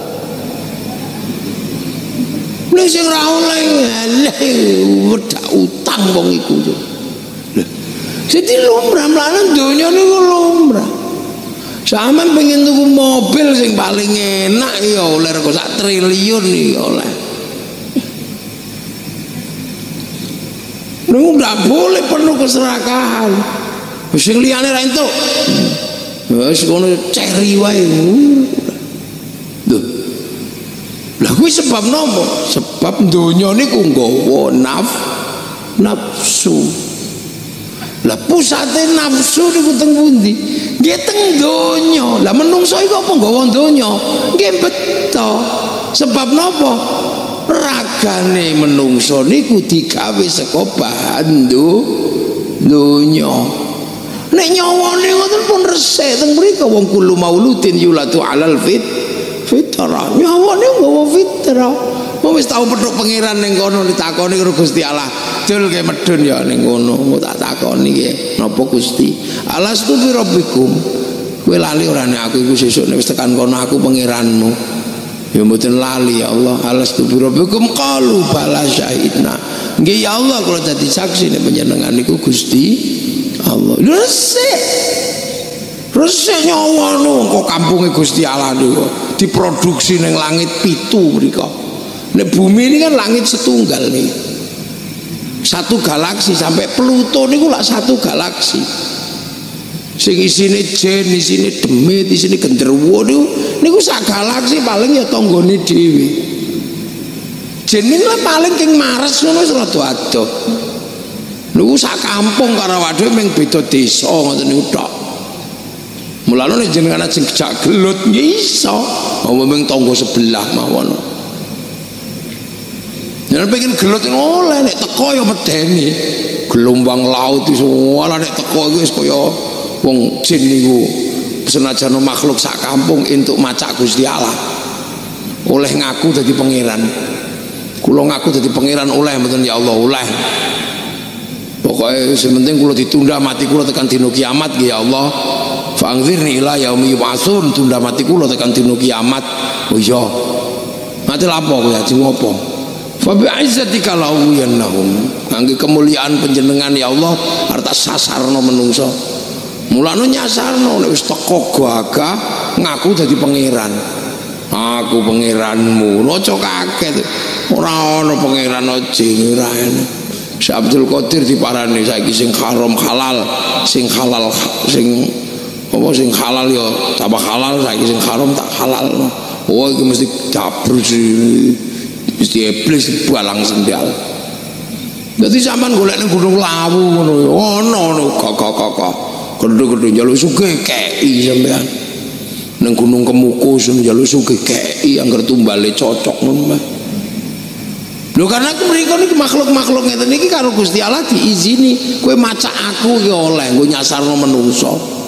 Nek sing ora oleh wedak utang wong iku. Lho. Jadi lumrah mlanen donya niku lumrah. Sampeyan pengen tuku mobil sing paling enak ya oleh rego sak triliun ya oleh. Lu nggak boleh penuh keserakahan. Sing liyane ra entuk. Wis ngono ceri wae. Lho. Lah kuwi sebab nopo? Sebab donya niku nggawa naf nafsu. Lah pusate nafsu niku teng pundi? Nggih teng donya. Lah menungso iku apa nggawa donya? Nggih beto. Sebab napa? Ragane menungso niku digawe saka bahan donya. Nek nyawane ngoten pun resik teng mriku wong kulo mauludin yulatu alal fit fitrah. Nyawane nggawa fitrah. Wong wis tau petuk pangeran ning kono ditakoni karo Gusti Allah. Dul ke medun ya ning kono. Mau tak takoni nggih, napa Gusti? Alastu bi rabbikum. Kowe lali ora nek aku iku sesuk nek wis tekan kono aku pangeranmu. Ya mboten lali ya Allah. Alastu bi rabbikum qalu bala syahidna. Nggih ya Allah kula dadi saksi nek panjenengan niku Gusti Allah. Resik. Resik nyawane kok kampunge Gusti Allah niku diproduksi ning langit pitu mriko. Nek bumi ini kan langit setunggal nih. Satu galaksi sampai Pluto niku lak satu galaksi. Sing isine jin, isine demit, isine genderuwo niku niku sak galaksi paling ya tanggane dhewe. Jin niku paling king Mars ngono wis rada adoh. Niku sak kampung karo waduh mung beda desa ngoten niku tok. Mulane nek jenengan sing gejak gelut nggih iso, apa mung tangga sebelah mawon. Yen pengen gelut oleh nek teko ya medeni. Gelombang laut iso ora nek teko iku wis kaya wong jin niku senajan makhluk sak kampung entuk macak Gusti Allah. Oleh ngaku dadi pangeran. Kula ngaku dadi pangeran oleh mboten ya Allah oleh. Pokoknya sementing kula ditunda mati kula tekan dino kiamat ya Allah. Fa'angzirni ila yaumi yub'atsun, tunda mati kula tekan dino kiamat. Oh iya. Mati lapo kowe aja ngopo? Fa bi izzatika la uyanahum. Ngangge kemuliaan panjenengan ya Allah arep tak sasarno menungso. Mulane nyasarno nek wis teko gagah ngaku dadi pangeran. Aku pangeranmu. Aja kaget. Ora ana pangeran jin ora ana. Syekh Abdul Qadir diparani saiki sing haram halal, sing halal sing apa sing halal ya tambah halal, saiki sing haram tak halal. Oh iki mesti dabrus mesti iblis balang sendal. Dadi sampean golek ning Gunung Lawu ngono ya ono ngono kok-kok gedhe-gedhe njaluk sugih kei sampean. Ning Gunung Kemukus njaluk sugih kei angger tumbale cocok ngono. Lho karena aku mriko niki makhluk-makhluk ngeten niki karo Gusti Allah diizini kowe macak aku ki oleh nggo nyasarno menungso.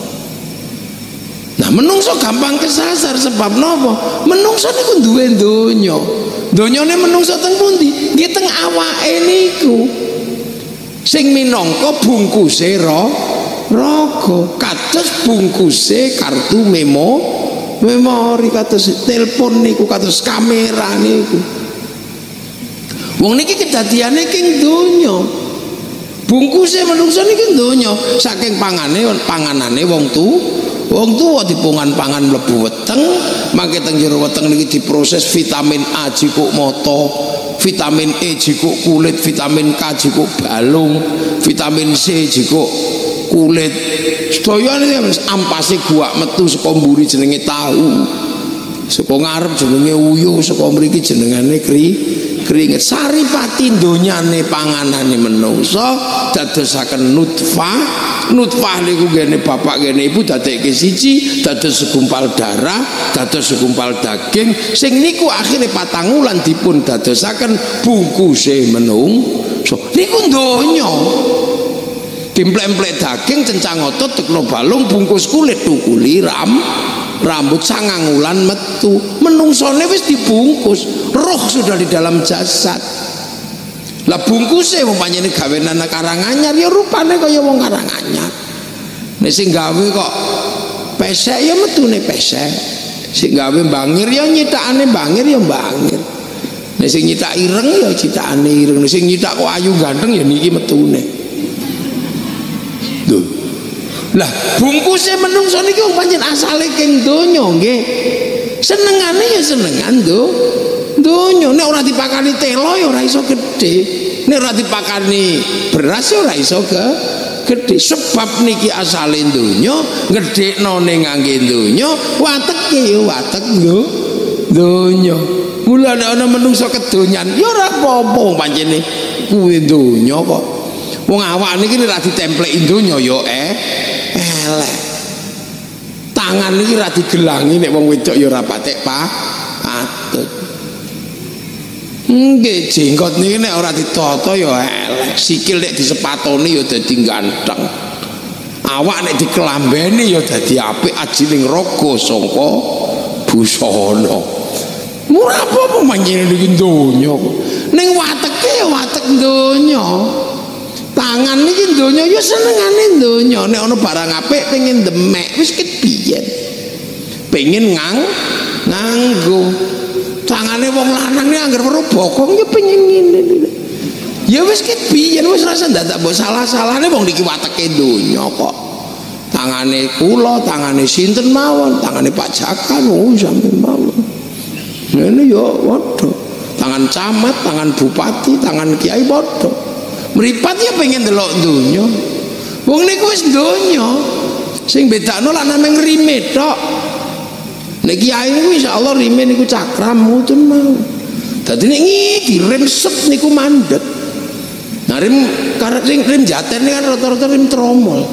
Nah menungso gampang kesasar sebab napa? Menungso niku duwe donya. Donyane menungso teng pundi? Nggih teng awake niku. Sing minangka bungkuse ro raga, kados bungkuse kartu memo memori, kados telepon niku, kados kamera niku. Wong niki kedadiane king donya. Bungkuse menungso niki donya, saking pangane panganane wong tu, wong tuwa dipungan pangan mlebu weteng, mangke teng jero weteng niki diproses vitamin A jikuk mata, vitamin E jikuk kulit, vitamin K jikuk balung, vitamin C jikuk kulit. Sedaya niki ampase guak metu saka mburi jenenge tahu. Saka ngarep jenenge uyuh, saka mriki jenengane kri keringet. Saripati donyane panganane menungso dadosaken nutfah. Nutfah niku gene bapak gene ibu dadekke siji, dados segumpal darah, dados segumpal daging, sing niku akhire patang wulan dipun dadosaken bungkuse menungso. Niku donya. dimplek-mplek daging cencang otot tekno balung bungkus kulit tukuli ram rambut sangang wulan metu menungsone wis dibungkus roh sudah di dalam jasad lah bungkusnya wong pancene gawenan Karanganyar ya rupane kaya wong Karanganyar nek sing gawe kok pesek ya metune pesek sing gawe bangir ya nyitakane bangir ya bangir nek sing nyitak ireng ya citakane ireng nek sing nyitak kok ayu ganteng ya niki metune. Duh. Lah bungkusnya menungso niki wong pancen asale king donya nggih. Senengane ya senengan do. Donya nek ora dipakani telo ya ora iso gedhe. Nek ora dipakani beras ya ora iso ke gedhe. Sebab niki asale donya, gedhekno ning ngangge donya, wateke ya watek do donya. Mula nek ana menungso kedonyan ya ora apa-apa pancene kuwi donya kok. Wong awak niki ora ditempleki donya ya eh elek. Tangan niki ora digelangi nek wong wedok ya ora patek pa patut. Nggih jenggot niki nek ora ditata ya elek. Sikil nek disepatoni ya dadi ganteng. Awak nek dikelambeni ya dadi apik ajining raga sangka busana. Murah apa manjene niki donya. Ning wateke ya watek donya. Tangan niki donya ya senengane donya nek ana barang apik pengen demek wis kepiye pengen ngang nganggo tangane wong lanang nek anggere weruh bokong ya pengen ngene ya wis kepiye wis rasa dadak mbok salah-salahne wong niki wateke donya kok tangane kula tangane sinten mawon tangane Pak Jakan oh sampe mawon ngene ya waduh tangan camat tangan bupati tangan kiai padha mripat ya pengen delok donya. Wong niku wis donya. Sing bedakno lak nang rime tok. Nek kiai niku insyaallah rime niku cakram mutun mau. Dadi nek ngiki rem set niku mandeg. Nah rem karep sing rem jaten kan rata-rata rem tromol.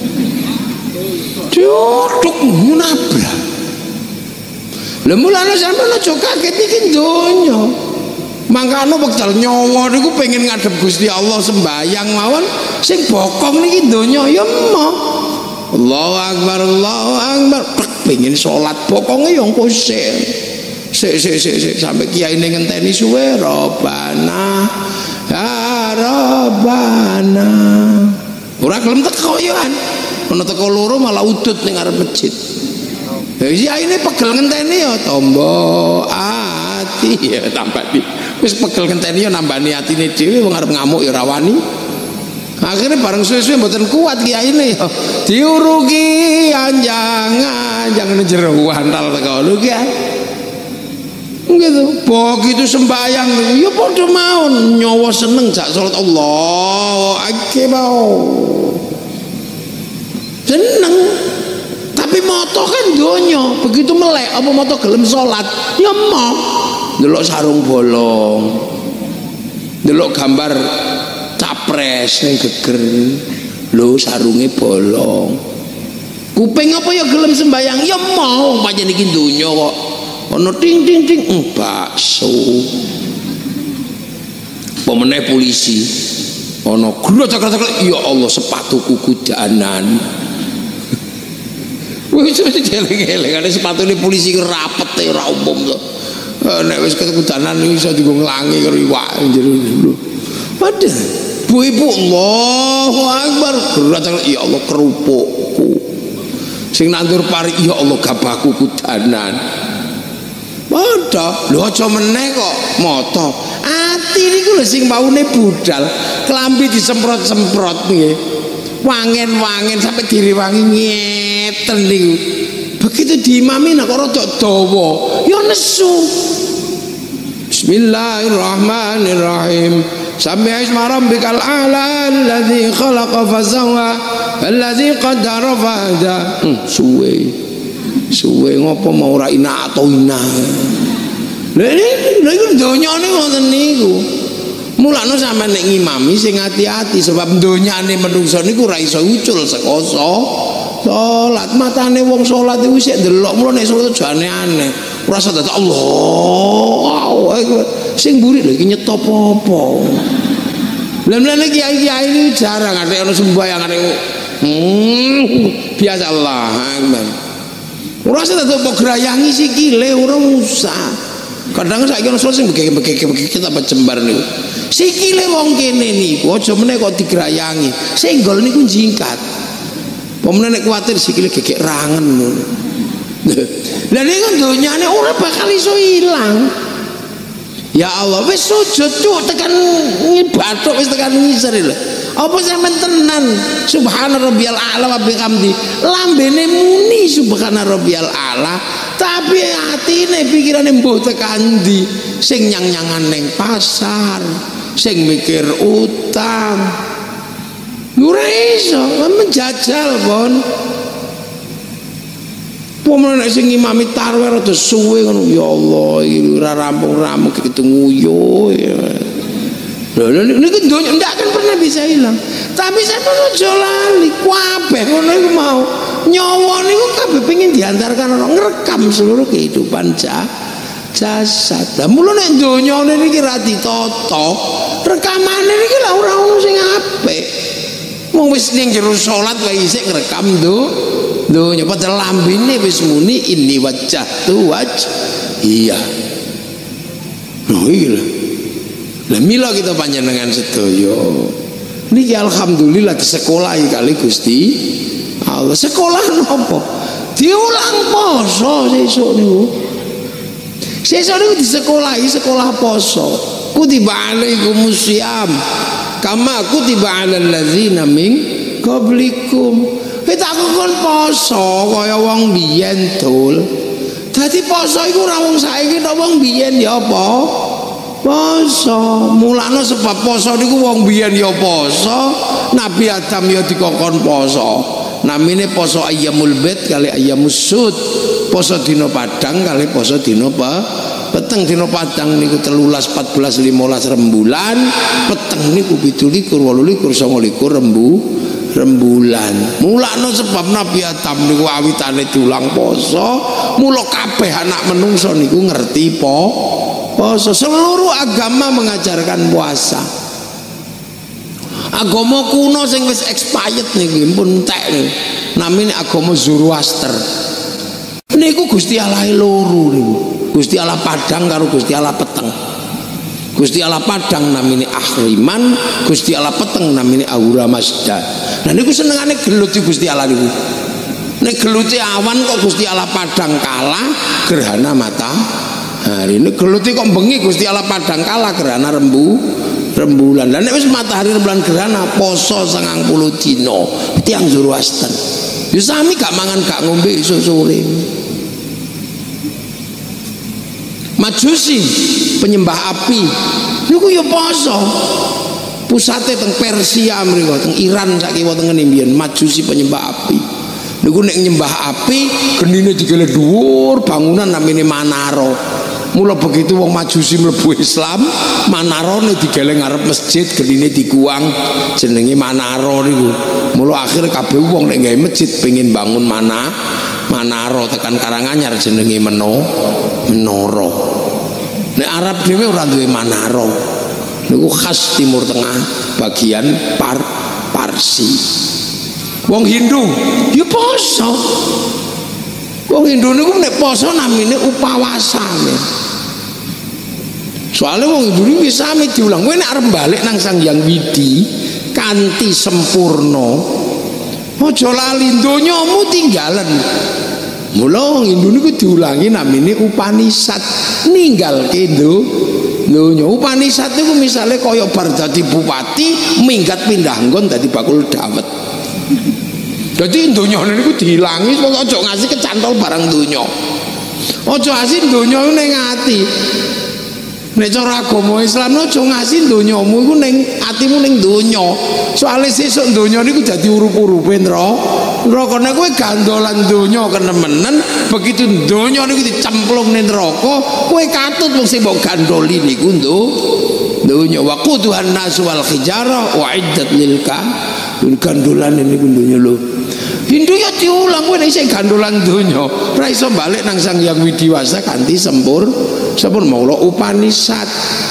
Cuk nabrak. Lha mulane sampeyan aja kaget iki donya. Mangkano wekdal nyawa niku pengen ngadep Gusti Allah sembayang mawon sing bokong niki donya ya emoh. Allahu Akbar Allahu Akbar pengen salat bokonge ya engko sik. Sik sik sik sampai kiyaine ngenteni suwe Rabbana ya Rabbana. Ora gelem teko ya kan. Ono teko loro malah udut ning arep masjid. Ya kiyaine pegel ngenteni ya tombo ati ya tambah di wis pegel ngenteni ya nambani atine dhewe wong arep ngamuk ya rawani. Akhirnya bareng suwe-suwe mboten kuat kiyaine ya diurugi anjang-anjang jero wantal teko lho ki. Gitu. Begitu sembayang ya padha mawon nyawa seneng jak salat Allahu Akbar. Seneng. Tapi moto kan donya, begitu melek apa moto gelem salat ya mau delok sarung bolong, delok gambar capres ning geger lho sarunge bolong, kuping apa ya gelem sembayang ya mau pancen iki donya kok ana ting ting ting bakso pemeneh polisi ana grojak-grojak ya Allah sepatuku kudanan. Wis jeleng-jeleng ada sepatune polisi rapet e ora umum to. Nek wis kekudanan iso dienggo nglangi karo iwak jero lho. Padahal Bu Ibu Allahu Akbar gerak ya Allah kerupukku. Sing nandur pari ya Allah gabahku kudanan. Padha lho aja meneh kok moto. Ati niku lho sing maune budal, klambi disemprot-semprot nggih. Wangen-wangen sampai diriwangi ngeten niku. Begitu diimami nek ora tok dawa, ya nesu. Bismillahirrahmanirrahim. Sabbihi isma rabbikal a'la alladzi khalaqa fasawwa alladzi qaddara fahada. Hmm, suwe. Suwe ngopo mau ora ina atau ina. Lha iki lha iku donyane ngoten niku. Mulane sampeyan nek ngimami sing hati-hati sebab donyane menungso niku ora iso ucul saka salat. Matane wong salat iku sik ndelok mulane nek salat aja aneh-aneh. Ora usah dadak Allah. Sing mburi lho iki nyetop apa. Lan-lan kiai-kiai ini jarang ada yang sembahyang ada hmm, biasa Allah Akbar. Ora usah tak mbok grayangi sikile ora usah. Kadang saiki ono sing bekek-bekek kita apa jembar niku. Sikile wong kene niku aja meneh kok digrayangi. Senggol niku jingkat. Pomene nek kuwatir sikile gegek rangen ngono. Lah niku donyane ora bakal iso ilang. Ya Allah wis sujud cuk tekan bathuk wis tekan ngisor lho. Apa sampean tenan subhana rabbiyal a'la wa bihamdi lambene muni subhana rabbiyal a'la tapi atine pikirane mbuh tekan ndi sing nyang-nyangan ning pasar sing mikir utang ora iso menjajal pon pomene sing ngimami tarwih rada suwe ngono ya Allah iki ora rampung-rampung gitu nguyu ya. Lho niku donya ndak akan pernah bisa hilang. Tapi sampeyan aja lali kabeh ngono iku mau. Nyawa niku kabeh pengin diantarkan ana ngrekam seluruh kehidupan jasad. Lah mula nek donyane niki ra ditata, rekamane niki lha ora ono sing apik. Wong wis ning jero salat wae isih ngrekam do. Donya padahal lambene wis muni inni wajjahtu wajh. Iya. Lho iki lho. Lah mila kita panjenengan sedaya niki alhamdulillah disekolahi kali Gusti Allah. Sekolah napa? Diulang poso sesuk niku. Sesuk niku disekolahi sekolah poso. Kutiba alaikumus syiyam kama kutiba alal ladzina min qablikum. Kita kon poso kaya wong biyen dul. Dadi poso iku ora wong saiki tok wong biyen ya apa? Poso. Mulane sebab poso niku wong biyen ya poso, Nabi Adam ya dikokon poso. Namine poso ayyamul bait kali ayyamus sud. Poso dina padang kali poso dina apa? Peteng dina padang niku telulas, empat belas, lima belas rembulan, peteng niku pitu likur, wolu likur, songo likur rembu rembulan. Mulane sebab Nabi Adam niku awitane diulang poso, mula kabeh anak menungso niku ngerti po poso. Seluruh agama mengajarkan puasa. Agama kuno sing wis expired niki pun entek niku. Namine agama Zoroaster. Niku Gusti Allah loro niku. Gusti Allah Padang karo Gusti Allah Peteng. Gusti Allah Padang namine Ahriman, Gusti Allah Peteng namine Ahura Mazda. Nah niku senengane gelut Gusti Allah niku. Nek gelute awan kok Gusti Allah Padang kalah gerhana mata. Hari ini geluti kok bengi Gusti Allah Padang kalah gerhana rembu rembulan. Dan nek wis matahari rembulan gerhana poso sangang puluh dino tiang Zoroaster. Ya sami gak mangan gak ngombe iso sore. Majusi penyembah api niku ya poso. Pusate teng Persia mriku, teng Iran saiki wonten mbiyen Majusi penyembah api. Niku nek nyembah api genine digele dhuwur bangunan namine Manaro. Mula begitu wong Majusi mlebu Islam, Manarone digele ngarep masjid, genine dikuang jenenge Manaro niku. Mula akhir kabeh wong nek gawe masjid pengin bangun mana Manaro tekan Karanganyar jenenge Meno Menara. Nek Arab dhewe ora duwe Manaro. Niku khas Timur Tengah bagian Par Parsi. Wong Hindu ya poso. Wong Hindu niku nek poso namine upawasane. Soale wong Hindu niku wis sami diulang. Kowe nek arep balik nang Sang Hyang Widi kanthi sempurna, aja lali donyamu tinggalan. Mula wong Hindu niku diulangi namine Upanishad, ninggalke donya. Upanishad niku misale kaya bar dadi bupati minggat pindah nggon dadi bakul dawet. Jadi donya niku dihilangi, aja ngasih kecantol barang donya. Aja ngasih donya ning ati. Nek cara agama Islam aja ngasih donyamu iku ning atimu ning donya. Soale sesuk donya niku dadi urup-urupe neraka. Nek kowe gandolan donya kenemenen, begitu donya niku dicemplung ning neraka, kowe katut wong sing mbok gandoli niku donya. Wa quduhan nasu wal hijarah wa iddat lil kafir. Gandolan niku donya lho. Hindu ya diulang kowe nek isih gandolan donya, ora iso balik nang Sang Hyang Widiwasa kanthi sempur sempur mula Upanishad.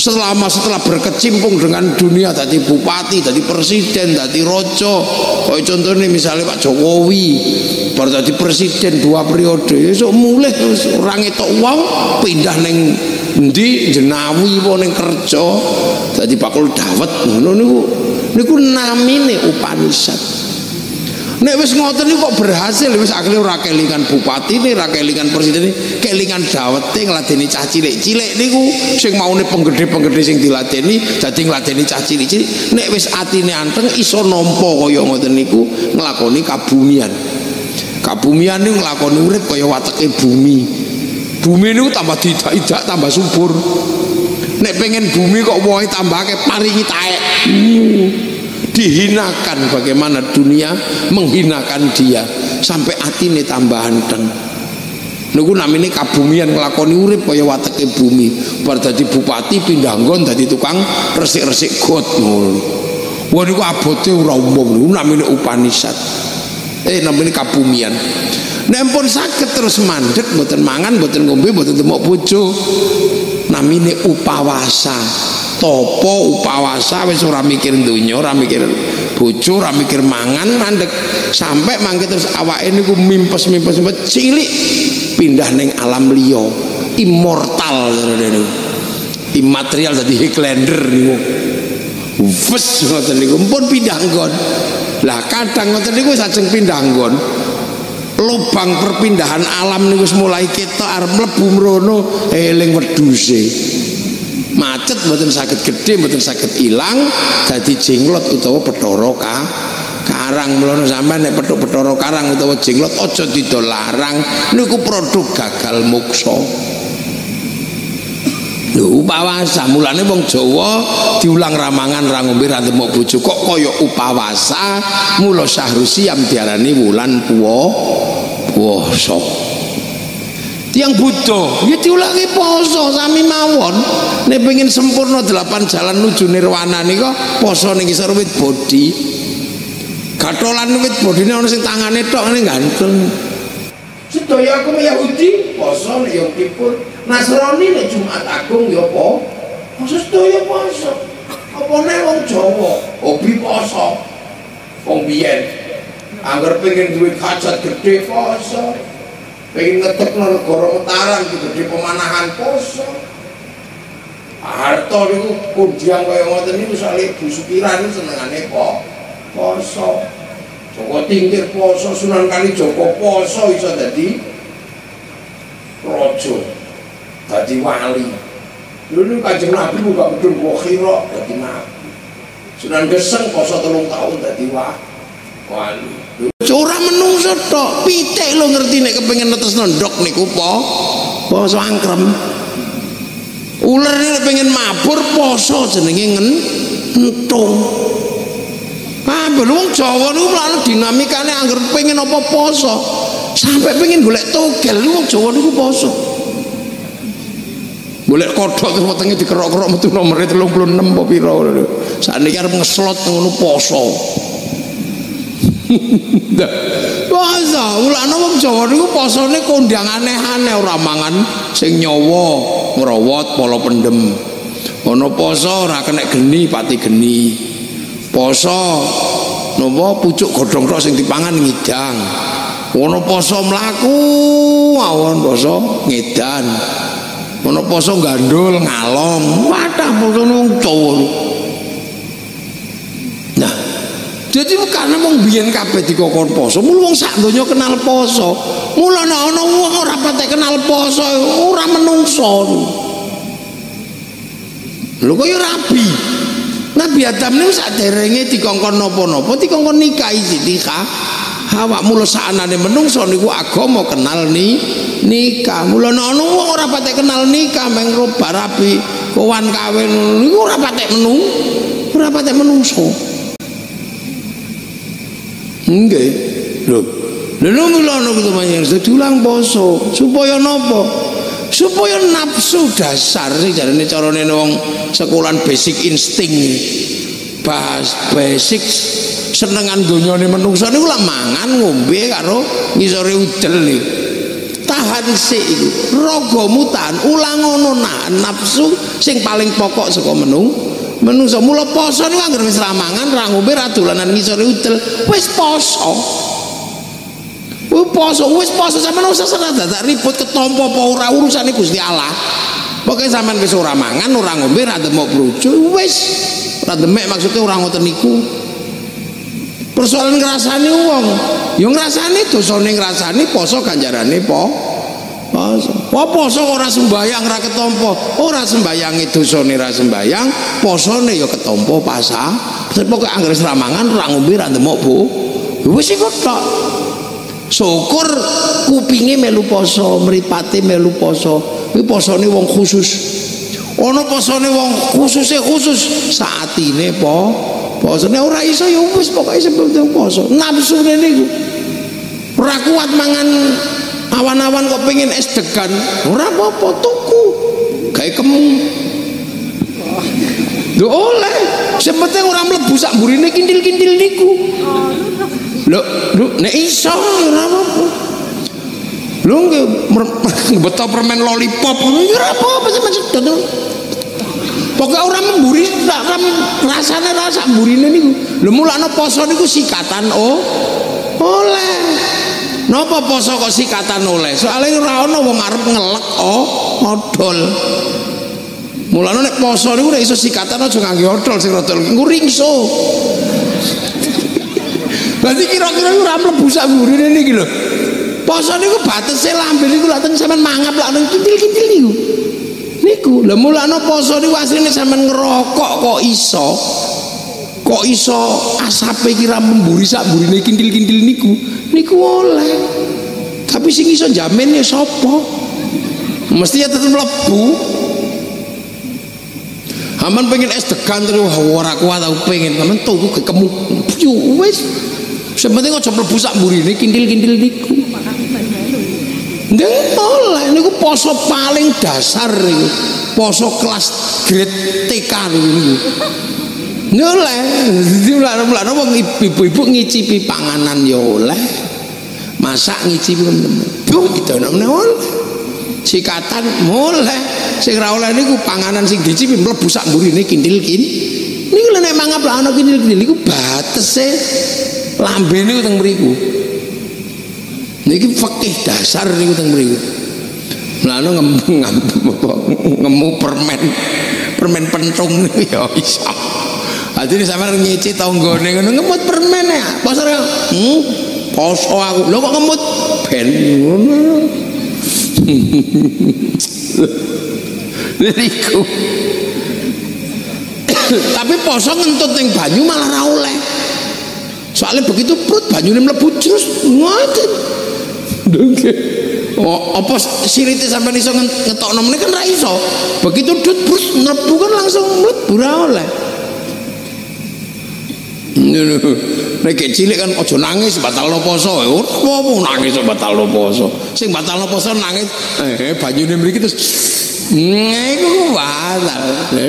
selama setelah berkecimpung dengan dunia, tadi bupati, tadi presiden, tadi rojo, kayak contohnya misalnya Pak Jokowi baru tadi presiden dua periode, so mulai orang itu uang pindah neng di Jenawi po neng kerja, tadi bakul dawet, ngono niku niku namine Upanishad. Nek wis ngoten niku kok berhasil, wis akhire ora kelingan bupatine, ora kelingan presiden, kelingan dawete ngladeni cah cilik-cilik niku sing maune penggede-penggede sing diladeni dadi ngladeni cah cilik-cilik. Nek wis atine anteng iso nampa kaya ngoten niku nglakoni kabumian. Kabumian niku nglakoni urip kaya wateke bumi. Bumi niku tambah didak-idak tambah subur. Nek pengen bumi kok wohe tambah akeh paringi taek. Hmm. Dihinakan, bagaimana dunia menghinakan dia sampai atine tambah anteng. Niku namine kabumian nglakoni urip kaya wateke bumi. Bar dadi bupati pindah nggon dadi tukang resik-resik got ngono. Wah niku abote ora umum, niku namine Upanishad. Eh namine kabumian. Nek pun saged terus mandek mboten mangan, mboten ngombe, mboten temok bojo. Namine upawasa. Topo upawasa wis ora mikir donya, ora mikir bojo, ora mikir mangan, mandek sampai mangke terus awake niku mimpes-mimpes cilik pindah ning alam liya, immortal niku. Immaterial dadi Highlander niku. Wes ngoten niku pun pindah nggon. Lah kadang ngoten niku sajeng pindah nggon. Lubang perpindahan alam niku mulai ketok arep mlebu mrono eling wedhuse. Macet mboten saged gedhe, mboten saged ilang dadi jenglot utawa Bathara ka karang. Mulane sampean nek petuk Bathara karang utawa jenglot aja didol larang, niku produk gagal moksa. Lho upawasa, mulane wong Jawa diulang ramangan ra ngombe ra temok bojo kok kaya upawasa, mula Syahrusiam diarani wulan puasa. Tiang Buddha ya diulangi poso sami mawon. Nek pengen sempurna delapan jalan nuju nirwana nika poso ning isor wit bodhi. Gatholan wit bodhine ana sing tangane tok ngene ganteng. Sedaya aku Yahudi poso nek Yom Kippur, Nasrani nek Jumat Agung ya apa? Poso sedaya poso. Apa nek wong Jawa hobi poso. Wong biyen angger pengen duwe hajat gede poso. Pengen ngetekno negara Mataram gitu di pemanahan poso. Harto niku kundiang kaya ngoten niku sale Bu Sukiran senengane kok poso. Joko Tingkir poso, Sunan Kalijaga poso iso dadi raja, dadi wali. Lho Kanjeng Nabi buka bedung Wakhira dadi nabi. Sunan Geseng poso telung tahun dadi wali. Ora menungso tok, pitik lho ngerti nek kepengin netesno ndok niku po poso angkrem. Uler nek pengen mabur poso jenenge ngentung. Ah, belum Jawa niku mlaku dinamikane angger pengen apa poso. Sampai pengen golek togel niku wong Jawa niku poso. Golek kodhok terus wetenge dikerok-kerok metu nomere telung puluh enam apa pira. Sakniki arep ngeslot ngono poso. Poso, ulane wong Jawa niku posone kondang aneh-aneh, ora mangan sing nyawa, ngrawat pala pendem. Ana poso ora kena geni pati geni. Poso napa pucuk godhong tok sing dipangan ngidang. Ana poso mlaku, mawon poso ngedan. Ana poso gandul ngalong. Wadah poso wong Jawa. Nah, jadi karena wong biyen kabeh dikokon poso, mula wong sak donya kenal poso. Mula nek ana wong ora patek kenal poso, ora menungso. Lho kaya rabi. Nabi Adam niku saderenge dikongkon napa-napa, dikongkon nikahi Siti Hawa. Mula saanane menungso niku agama kenal ni nikah. Mula nek ana wong ora patek kenal nikah, meng roba rabi, kowan kawin niku ora patek menung, ora patek menungso. Nggih. Lho. Lha mula ana ketemanyan diulang poso supaya napa? Supaya nafsu dasar sing jarane carane wong sekolahan basic insting. Bahas basic senengan donyane menungsa niku lak mangan ngombe karo ngisore udel niku. tahan sik iku. Ragamu tahan, ulang ngono nahan nafsu sing paling pokok saka menung. Menungso mula poso niku anggere wis ramangan, ra ngombe, ra dolanan ngisore udel, wis poso. Wis poso, wis poso sampeyan usah dadak ribut ketompo apa ora urusane Gusti Allah. Pokoke sampeyan wis ora mangan, ora ngombe, ra demok brujo, wis ora demek maksudnya ora ngoten niku. Persoalan ngrasani wong, ya ngrasani dosane ngrasani poso ganjarane po. Poso. Po poso ora sembayang ra ketompo, ora sembayange dosane ra sembayang, posone ya ketompo pasah. Pokoke anggere ramangan ra ngombe ra demok Bu. Wis iku tok. Syukur kupinge melu poso, mripate melu poso. Kuwi posone wong khusus. Ana posone wong khususe khusus, saatine po. Posone ora iso ya wis pokoke sebelum poso. Nafsune niku ora kuat mangan awan-awan kok pengen es degan, ora apa-apa tuku. Gawe kemu. Lho oleh, sing penting ora mlebu sak mburine kintil-kintil niku. Lho, lho nek iso ora apa-apa. Lho nggih beto permen lollipop ora apa-apa sampeyan. Pokoke ora memburi tak rasane rasa mburine niku. Lho mulane poso niku sikatan oh oleh. Napa poso kok sikatan oleh? Soale ora ana wong arep ngelek oh odol. Mulane nek poso niku nek iso sikatan aja ngangge odol sing odol niku ringso. Berarti kira-kira ora mlebu sak mburine niki lho. Poso niku batese lambe niku lak ten sampean mangap lak nang kintil-kintil niku. Niku lha mulane poso niku asline sampean ngerokok kok iso. Kok iso asape kira memburi sak mburine kintil-kintil niku. Niku oleh. Tapi sing iso jamin ya sapa? Mesti ya tetep mlebu. Aman pengen es degan terus ora kuat aku pengen aman tuku kemu. Wis. Sepenting aja mlebu sak mburine kintil-kintil niku. Ndeng oleh niku poso paling dasar niku. Poso kelas grade T K niku. Oleh, dadi mulane wong ibu-ibu ngicipi panganan ya oleh. Masak ngicipi Bu gitu namanya oleh. Sikatan oleh. Sing ra oleh niku panganan sing dicipi mlebu sak mburine kintil-kin. Niku lho nek mangap lak ana kintil-kintil niku batese lambe niku teng mriku. Niki fikih dasar niku teng mriku. Mulane ngemu ngemu permen permen pentung niku ya iso. Adine sampeyan ngici tanggane ngono ngemut permen ya. Poso hmm, poso aku. Lho kok ngemut ben ngono. Niku. Tapi poso ngentut ning banyu malah ra oleh. Soalnya begitu perut banyune mlebu terus ngoten. Nggih. Oh, apa sirite sampeyan iso ngetokno meneh kan ra iso. Begitu dut terus mlebu kan langsung mlebu ra oleh. Nek cilik kan aja nangis batalno poso. Ora apa-apa nangis batalno poso. Sing batalno poso nangis eh banyune mriki terus iku batal.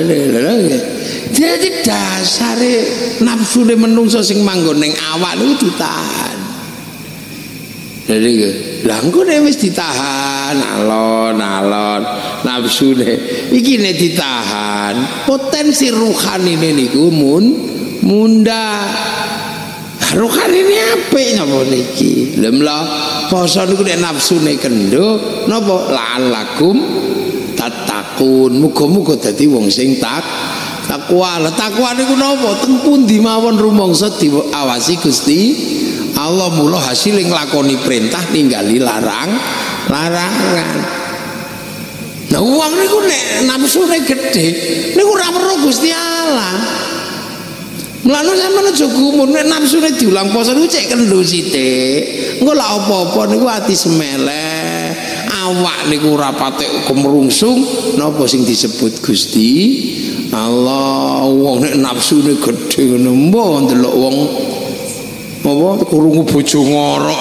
Jadi dasare nafsune menungso sing manggon ning awak niku ditahan. Jadi lha engko nek wis ditahan alon-alon nafsune iki nek ditahan potensi ruhanine niku mun munda. Rohani ini apik napa niki? Lha mla poso niku nek nafsune kendho napa la'allakum tattaqun. Muga-muga dadi wong sing tak takwa. Lah takwa niku napa? Teng pundi mawon rumangsa diawasi Gusti Allah mula hasil nglakoni perintah ninggali larang larangan. Nah wong niku nek nafsune gedhe niku ora weruh Gusti Allah. Mulane sampeyan aja gumun nek nafsune diulang poso niku cek kendho sithik. Engko lak apa-apa niku ati semeleh, awak niku ora patek kemrungsung napa sing disebut Gusti Allah. Wong nek nafsune gedhe ngono mbok ndelok wong apa krungu bojo ngorok.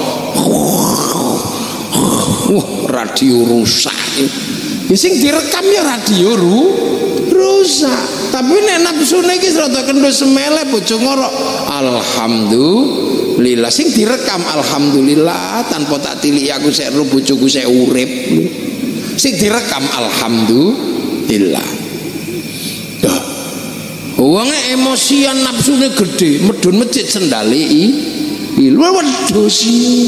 Wah, radio rusak. Ya sing direkam ya radio ru rusak. Tapi nek nafsune iki rada kendho semele bojo ngorok. Alhamdulillah Lillah sing direkam alhamdulillah tanpa tak tiliki aku sik ro bojoku sik urip. Sing direkam alhamdulillah. Dah. Wonge emosian nafsune gede, medun masjid sendaliki. Lho wedhus.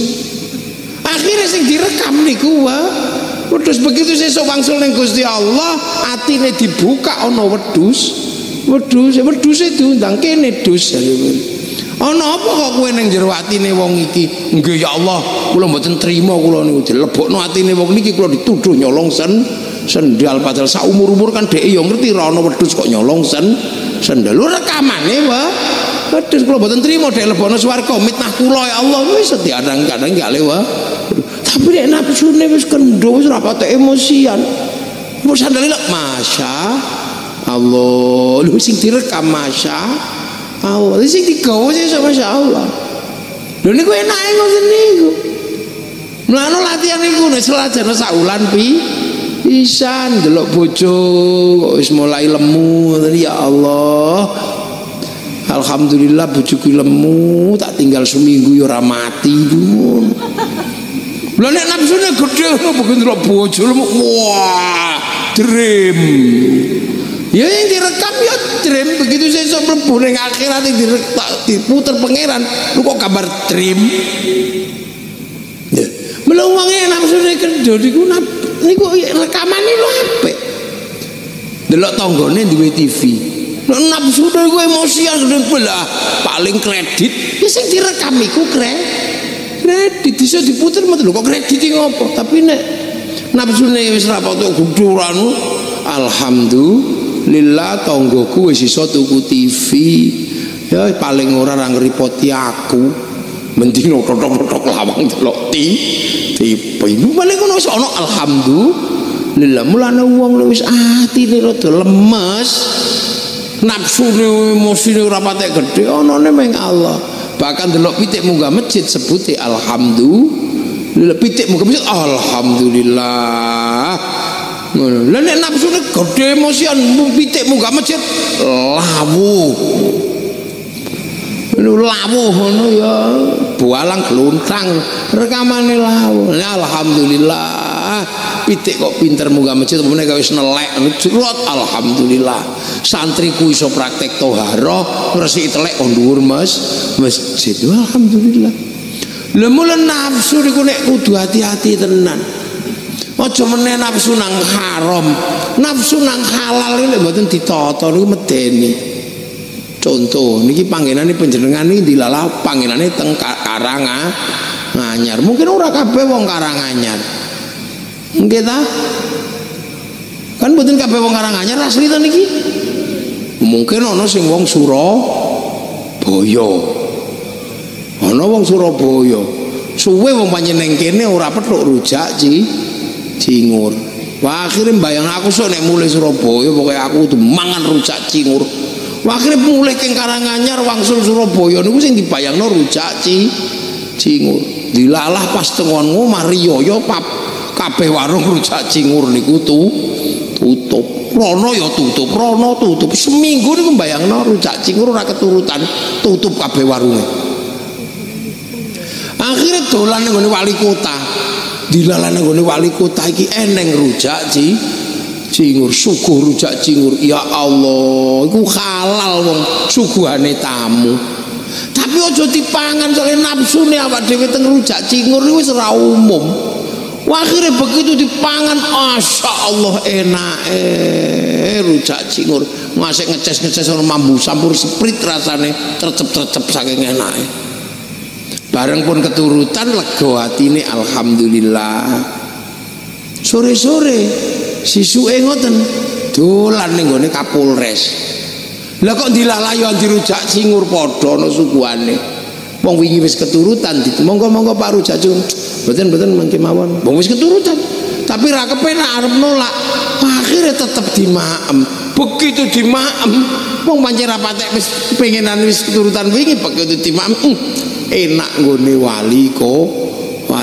Akhirnya sing direkam niku wae. Terus begitu sesuk wangsul ning Gusti Allah, atine dibuka ana wedhus. Wedhus, wedhus diundang kene dus. Ana apa kok kowe ning jero atine wong iki? Nggih ya Allah, kula mboten trima kula niku dilebokno atine wong niki kula dituduh nyolong sen sendal padahal sak umur-umur kan dhek ya ngerti ra ana wedhus kok nyolong sen sendal. Lho rekamane wae. Wedhus kula mboten trima dhek lebokno swarga mitnah kula ya Allah wis kadang-kadang gak lewa. Tapi nek nafsune wis kendho wis ora patek emosian. Wis sandale masya Allah. Lho sing direkam masya Allah. Sing digawa sing masya Allah. Lho niku enake ngoten niku. Mlane latihan niku nek selajane sak wulan pi pisan delok bojo kok wis mulai lemu ya Allah. Alhamdulillah bojoku lemu, tak tinggal seminggu ya ora mati pun. Lah nek nafsune gedhe begitu lho bojo lemu wah dream. Ya yang direkam ya dream begitu sesuk mlebu ning akhirat diputer pangeran lu kok kabar dream. Ya. Belum wong nafsune gedhe niku niku rekamane lho apik. Delok tanggane duwe T V. Nek nafsu niku emosian belah paling kredit ya sing direkam iku kredit. Kredit bisa diputer mati lho kok kredit iki ngopo? Tapi nek nafsune wis ra patok guduranu alhamdulillah tanggoku wis iso tuku T V. Ya paling ora ra ngripoti aku. Mending totok-totok lawang delok T V. Iku paling ngono wis ana alhamdulillah. Mulane wong wis atine rada lemes. Nafsune emosine ora patek gedhe anane meng Allah. Bahkan delok pitik munggah masjid sebuti alhamdulillah, pitik munggah masjid alhamdulillah. Ngono. Lah nek nafsune gedhe emosian pitik munggah masjid lawuh. Lho lawuh ngono ya bualang gluntang rekamane lawuh. Alhamdulillah. Pitik kok pinter munggah masjid meneh wis nelek jrot alhamdulillah. Santriku iso praktek toharoh ngresiki telek on dhuwur Mas masjid alhamdulillah. Lha mule nafsu niku nek kudu hati-hati tenan. Aja meneh nafsu nang haram. Nafsu nang halal iki mboten ditata niku medeni. Contoh niki panggenane panjenengan niki dilalah panggenane teng Karanganyar. Mungkin ora kabeh wong Karanganyar. Nggih ta? Kan mboten kabeh wong Karanganyar asli ta niki. Mungkin ana sing wong Surabaya. Ana wong Surabaya. Suwe wong panjenengan kene ora petuk rujak ci cingur. Wah akhire mbayang aku sok nek mulih Surabaya pokoke aku kudu mangan rujak cingur. Wah akhire mulih king Karanganyar wangsul Surabaya niku sing dibayangno rujak ci cingur. Dilalah pas tengon omah riyaya kabeh warung rujak cingur niku tu tutup. Rono ya tutup, rono tutup. Seminggu niku mbayangno rujak cingur ora keturutan, tutup kabeh warunge. Akhire dolan nang ngene wali kota. Dilalah nang ngene wali kota iki eneng rujak ci cingur, suguh rujak cingur. Ya Allah, iku halal wong suguhane tamu. Tapi aja dipangan soalé nafsune awak dhewe teng rujak cingur iku wis ora umum. Wah, akhirnya begitu dipangan, masya Allah enak eh rujak cingur ngasih ngeces-ngeces orang mambu sampur sprit rasane tercep-tercep saking enak eh. Bareng pun keturutan lego hatine alhamdulillah. Sore-sore sisuke ngoten dolan ning gone Kapolres. Lah kok dilalayo dirujak cingur padha ana suguhane. Wong wingi wis keturutan monggo-monggo Pak rujak cingur. Mboten-mboten mangke mawon. Wong wis keturutan. Tapi ra kepenak arep nolak. Akhire tetep dimaem. Begitu dimaem, wong pancen ra patek wis pengenan wis keturutan wingi begitu dimaem. Uh, enak nggone wali kok.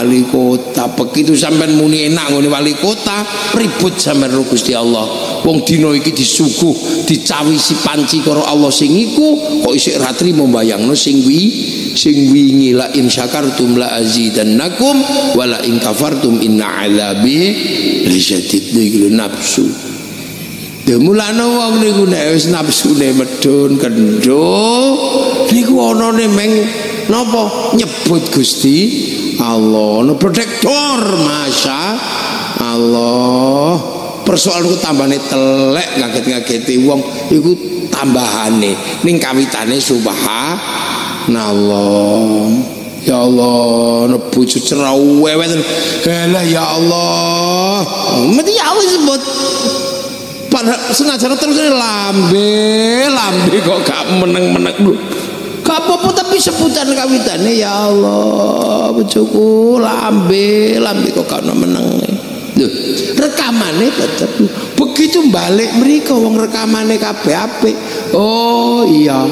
wali kota. Begitu sampean muni enak ngene wali kota, ribut sampean karo Gusti Allah. Wong dina iki disuguh, dicawisi panci karo Allah sing iku, kok isih ra trimo mbayangno sing wi sing wingi la in syakartum la azidannakum wa la in kafartum inna azabi lasyadid. Iki nafsu. Demulane wong niku nek wis nafsune medhun kendho niku anane meng napa nyebut Gusti Allah, no protektor, masya Allah. Persoalan ku tambahane telek ngaget-ngageti wong iku tambahane ning kawitane subhanallah. Ya Allah, no bojo cerewet. Halah ya Allah. Mesti ya Allah sebut. Pada senajan terus lambe, lambe kok gak meneng-meneng lho. Gak apa-apa tapi sebutan kawitane ya Allah, bojoku lambe, lambe kok gak meneng. Lho, rekamane tetep. Begitu balik mriko wong rekamane kabeh apik. Oh iya.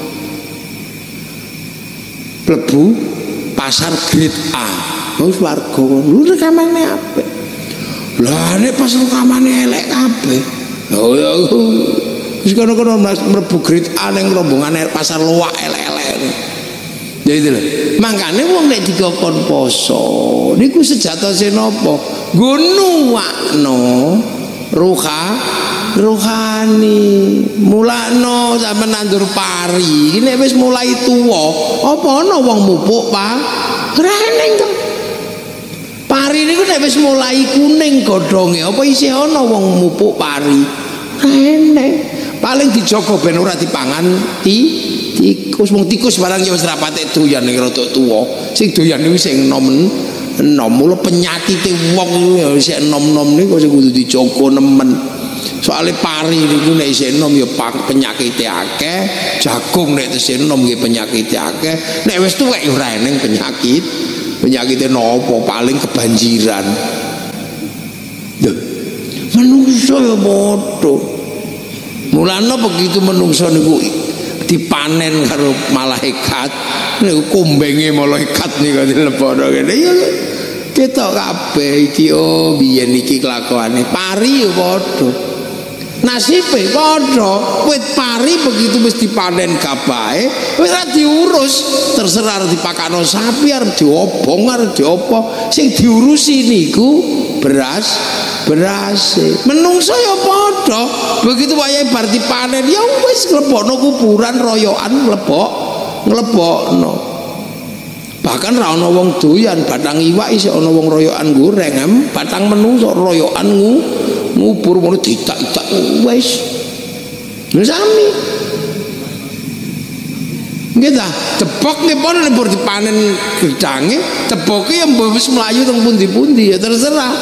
Mlebu pasar grade A. Wis warga lu rekamane apik. Lah nek pas rekamane elek kabeh. Oh ya. Wis kono-kono mlebu grade A ning rombongan pasar luwak elek-elek. Ya itu lho. Mangkane wong nek dikokon poso niku sejatose napa? Nggo nuwakno ruha rohani. Mulakno sampean nandur pari. Nek wis mulai tuwa, apa ana wong mupuk, Pak? Reneng to. Pari niku nek wis mulai kuning godhonge, apa isih ana wong mupuk pari? Reneng. Paling dijogo ben ora dipangan ti tikus. Wong tikus barang ya wis ra patek doyan nek rada tuwa. Sing doyan niku sing enom enom. Mula penyakite wong ya isih enom-enom niku sing kudu dijogo nemen. Soale pari niku nek isih enom ya penyakite akeh, jagung nek isih enom nggih penyakite akeh. Nek wis tuwek ya ora eneng penyakit. Penyakite nopo paling kebanjiran. Lho. Menungso ya padha. Mulane begitu menungso niku dipanen karo malaikat, niku kumbenge malaikat niku dilebono kene ya ketok kabeh iki oh biyen iki kelakuane pari ya padha. Nasibe padha, wit pari begitu wis dipanen gabahe wis ora diurus, terserah dipakano sapi arep diobong arep diopo, sing diurusi niku beras beras. Menungso ya padha, begitu wayahe bar dipanen ya wis nglebokno kuburan royokan nglebok nglebokno. Bahkan ra ana wong doyan batang iwak isih ana wong royokan goreng, em batang menungso royokan ngu ngubur ngono ditak-itak wis. Lha sami. Nggih ta, cepok nggih pon nek dipanen gedange, cepoke ya wis mlayu teng pundi-pundi ya terserah.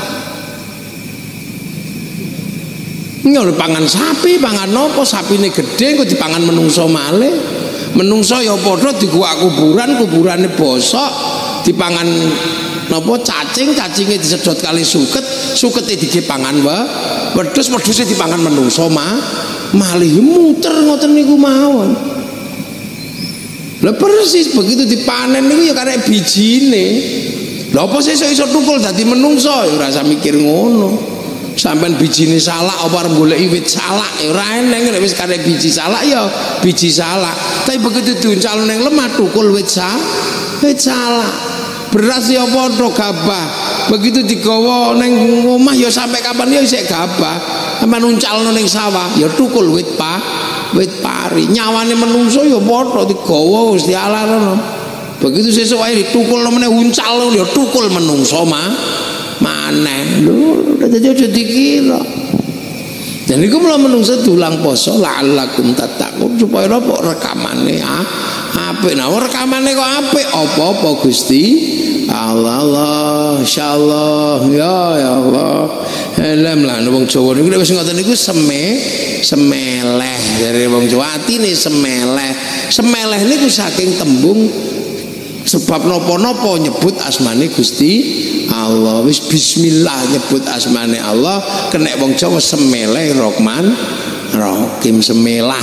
Ngono pangan sapi, pangan nopo sapine gedhe kok dipangan menungso malih. Menungso ya padha diguwak kuburan, kuburane bosok, dipangan napa cacing, cacinge disedot kali suket, sukete dige pangan wae. Wedhus, wedhuse dipangan menungso mah malih muter ngoten niku mawon. Lah persis begitu dipanen niku ya karek bijine. Lah apa sesuk iso tukul dadi menungso ya ora usah mikir ngono. Sampeyan bijine salak apa arep goleki wit salak ya ora eneng nek wis karek biji salak ya biji salak. Tapi begitu diuncal ning lemah tukul wit salak, wit salak. Beras ya padha gabah. Begitu digawa ning omah ya sampai kapan ya isih gabah. Sampeyan uncalno ning sawah ya tukul wit pa, wit pari. Nyawane menungso ya padha digawa wis dialarno. Begitu sesuk wae ditukul meneh uncal ya tukul menungso mah. Maneh lho dadi aja dikira. Dan iku mula menungso dulang poso la'allakum tattaqun supaya apa rekamane ah apik. Nah rekamane kok apik apa-apa Gusti Allah. Allah insyaallah ya ya Allah. Helm lah wong Jawa niku wis ngoten niku seme semeleh dari wong Jawa atine semeleh. Semeleh niku saking tembung sebab napa-napa nyebut asmane Gusti Allah. Wis bismillah nyebut asmane Allah kena wong Jawa semeleh Rahman Rahim semelah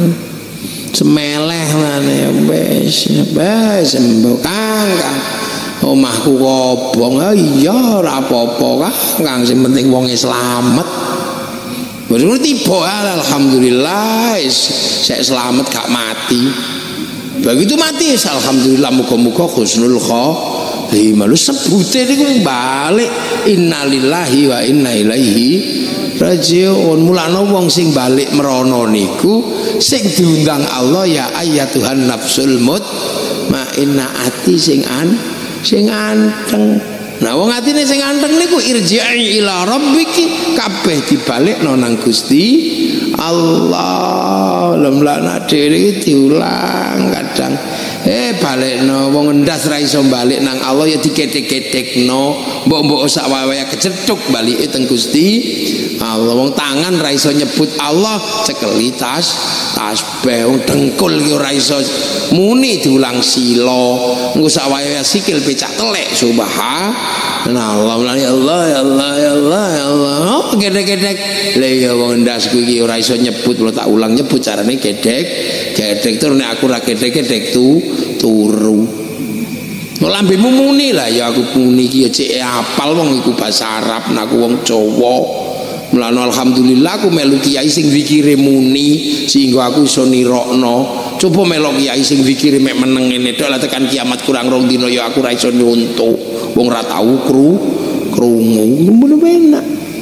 semeleh mane wis wis mbok kang omahku kobong. Ah iya ora apa-apa Kang, sing penting wonge slamet. Wis ngono tiba alhamdulillah sek slamet gak mati. Begitu mati alhamdulillah muga-muga husnul khotimah. Lu sebute niku balik innalillahi wa inna ilaihi rajiun. Mulane wong sing balik merono niku sing diundang Allah ya ayyatuhan nafsul mutmainnah, ati sing an sing anteng. Nah wong atine sing anteng niku irji'i ila rabbiki, kabeh dibalekno nang Gusti Allah. Lemlana dhewe diulang kadang eh balekno wong endas ra iso balik nang Allah ya diketek-ketekno, mbok-mbok sak wae kecethuk balike teng Gusti Allah. Wong tangan ra iso nyebut Allah cekeli tas tasbih, wong dengkul ki ora iso muni diulang sila, engko sak wae sikil pecak telek subhanallah. Allah ya Allah ya Allah ya Allah ya Allah. Oh gedek-gedek lha ya wong ndasku iki ora iso nyebut, lho tak ulang nyebut carane gedek gedek tur nek aku ora gedek-gedek tu turu. Kok lambemu muni lah ya aku muni iki ya cek apal wong iku bahasa Arab, nek aku wong Jawa. Mulane alhamdulillah aku melu kiai sing zikire muni sehingga aku iso nirokno. Coba melok kiai sing zikire mek meneng ngene tok lah tekan kiamat kurang rong dina ya aku ra iso nyontok. Wong ra tau kru krungu bener-bener.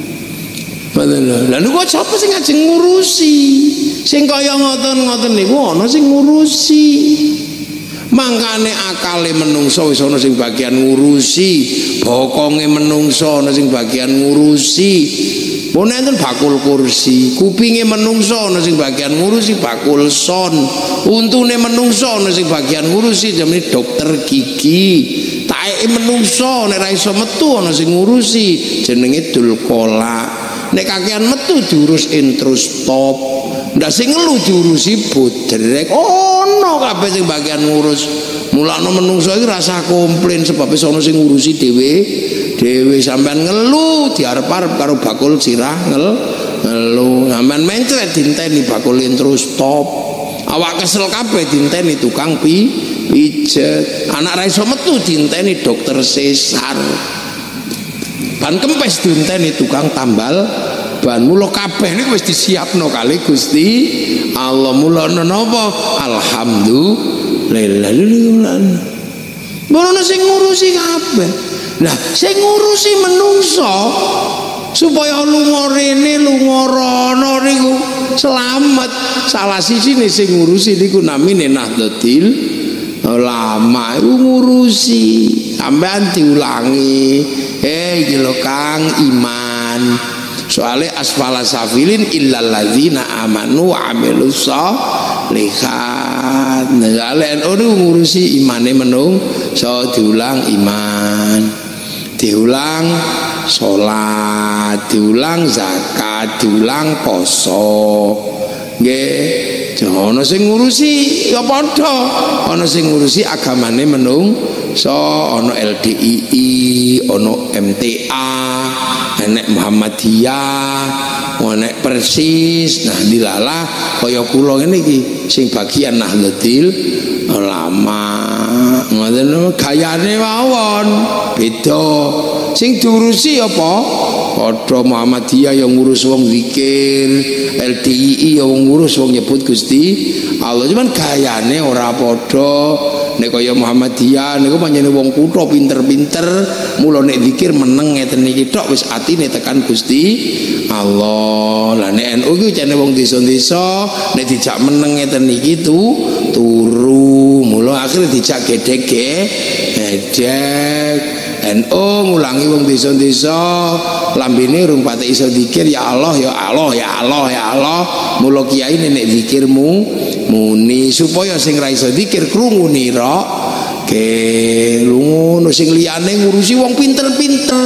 Lah niku sapa sing ngajeng ngurusi? Sing kaya ngoten-ngoten niku ana sing ngurusi. Mangkane akale menungso wis ana sing bagian ngurusi, bokonge menungso ana sing bagian ngurusi. Mun enten bakul kursi, kupinge menungso ana sing bagian ngurusi bakul son, untune menungso ana sing bagian ngurusi jenenge dokter gigi. Taeke menungso nek ra iso metu ana sing ngurusi jenenge dulkola. Nek kakean metu diurus introstop. Ndak sing ngelu diurusi bodrek. Ono kabeh sing bagian ngurus. Mulane menungso iki rasa komplain sebab wis ana sing ngurusi dhewe. Dhewe sampean ngelu diarep-arep karo bakul sirah ngel ngelu. Sampean mencret dinteni bakul introstop. Awak kesel kabeh dinteni tukang pi pijet. Anak ra iso metu dinteni dokter sesar. Ban kempes dinteni tukang tambal ban. Mula kabeh niku wis disiapno kali Gusti Allah. Mula napa alhamdulillah. Bono sing ngurusi kabeh. Nah sing ngurusi menungso supaya lunga rene lunga rono niku selamat. Salah sisine sing ngurusi niku namine Nahdlatul Ulama iku ngurusi. Sampean diulangi eh iki lho Kang iman. Soale asfala safilin illal ladzina amanu wa amilus sholihat. Nek ora ngurusi imane menung so diulang iman, diulang salat, diulang zakat, diulang poso. Nggih, ana sing ngurusi ya padha, ana sing ngurusi agamane menung so ana L D I I, ana M T A, enek Muhammadiyah, enek Persis. Nah dilalah kaya kula ngene iki sing bagian Nahdlatul Ulama. Ngoten gayane mawon beda. Sing diurusi apa? Padha Muhammadiyah yang ngurus wong zikir, L D I I yang ngurus wong nyebut Gusti Allah, cuman gayane ora padha. Nek kaya Muhammadiyah niku pancene wong kutha pinter-pinter, mula nek zikir meneng ngeten iki tok wis atine tekan Gusti Allah. Lah nek N U ki jane wong desa-desa nek dijak meneng ngeten iki tu turu, mula akhire dijak gedhe-gedhe. N U ngulangi wong desa-desa lambene urung pate iso zikir ya Allah ya Allah ya Allah ya Allah. Mula kiai nek zikirmu muni supaya sing ra iso zikir krungu nira ke lungono. Sing liyane ngurusi wong pinter-pinter,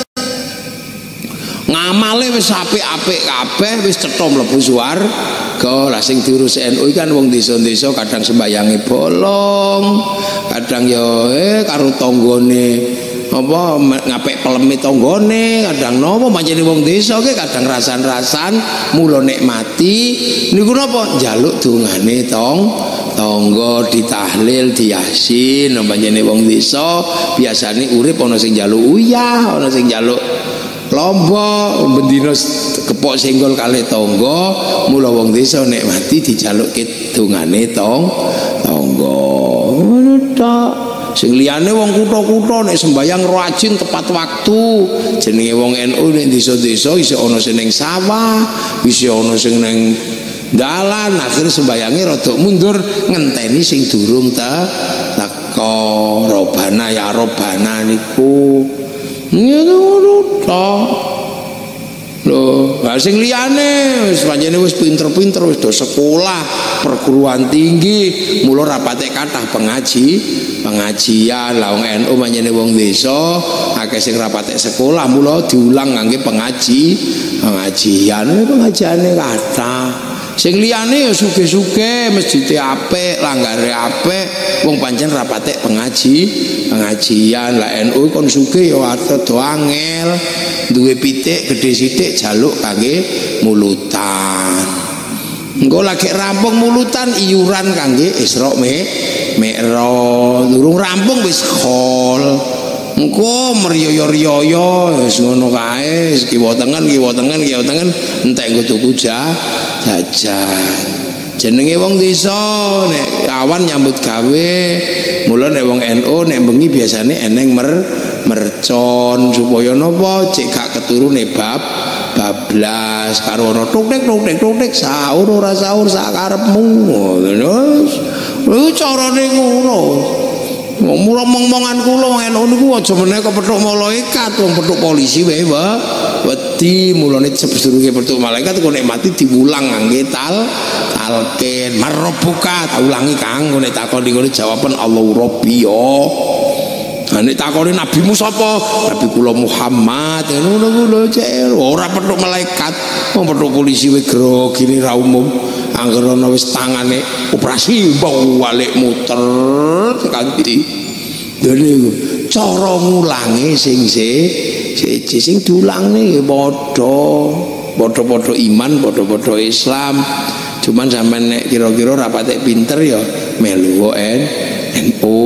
ngamale wis apik-apik kabeh wis cetha mlebu swarga. Lah sing diurus N U kan wong desa-desa kadang sembayange bolong, kadang ya eh karo tanggane apa ngapik pelemi tanggane, kadang napa pancene wong desa ki kadang rasan-rasan. Mula nek mati niku napa njaluk dongane tong tangga ditahlil diyasin pancene wong desa biasane urip ana sing njaluk uyah ana sing njaluk lomba bendina kepok senggol kalih tangga mula wong desa nek mati dijalukke dongane tong tangga ngono tok. Sing liyane wong kutha-kutha nek sembayang rajin tepat waktu jenenge wong N U nek desa-desa isih ana sing ning sawah isih ana sing ning dalan akhir sembayange rada mundur ngenteni sing durung ta teko robana ya robana niku ngono tok lho. Lah sing liyane wis pancene wis pinter-pinter wis do sekolah perguruan tinggi mula rapate kathah pengaji pengajian lah wong N U pancene wong desa akeh sing rapate sekolah mula diulang ngangge pengaji pengajian pengajiane kathah. Sing liyane ya sugih-sugih masjide apik langgare apik wong pancen rapate pengaji pengajian lah N U kon sugih ya ado angel duwe pitik gedhe sithik jaluk kangge mulutan. Engko lagi rampung mulutan iuran kangge Isra Mi'raj. Durung rampung wis khol. Engko mriyaya-riyaya wis ngono kae, kiwa tengen kiwa tengen kiwa tengen entek nggo tuku jajan. Jenenge wong desa nek awan nyambut gawe, mula nek wong N U nek bengi biasane eneng mer mercon supaya napa cek gak keturune bab bablas karo ana tuk-tuk-tuk-tuk sahur ora sahur sak karepmu ngono. Lho carane ngono. Mula mong-mongan kula wong N U niku aja meneh kepethuk malaikat wong pethuk polisi wae wae wedi mulane sedurunge pethuk malaikat kok nek mati diulang ngangge tal talqin marbuka tak ulangi Kang nek takoni ngono jawaban Allahu Rabbi yo. Nah nek takoni nabimu sapa? Nabi kula Muhammad ngono lho cek ora pethuk malaikat wong pethuk polisi wae grogine ra umum. Angger ana wis tangane operasi mbau balik muter kanthi dene cara ngulange sing siji sing diulangne padha padha-padha iman padha-padha Islam cuman sampean nek kira-kira rapate pinter ya melu N U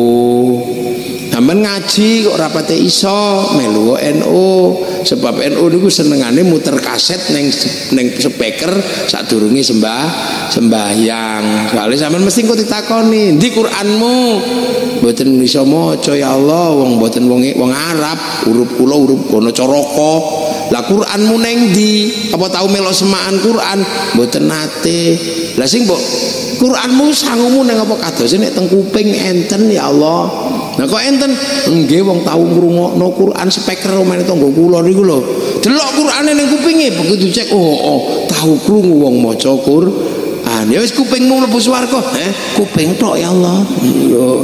sampean ngaji kok rapate iso melu N U sebab N U niku senengane muter kaset neng neng speaker sadurunge sembah sembahyang. Soale sampean mesti kok ditakoni, "Ndi Qur'anmu?" Mboten iso maca ya Allah, wong mboten wong wong Arab, huruf kula huruf kono Caraka. Lah Qur'anmu neng ndi? Apa tau melok semaan Qur'an? Mboten nate. Lah sing mbok Qur'anmu sangumu neng apa kadose nek teng kuping enten ya Allah. Nah kok enten nggih wong tau ngrungokno Quran speaker omane tangga kula niku lho. Delok Qur'ane ning kupinge begitu cek oh, oh tau krungu wong maca Qur'an. Ya wis kupingmu mlebu swarga. Eh kuping tok ya Allah. Lho.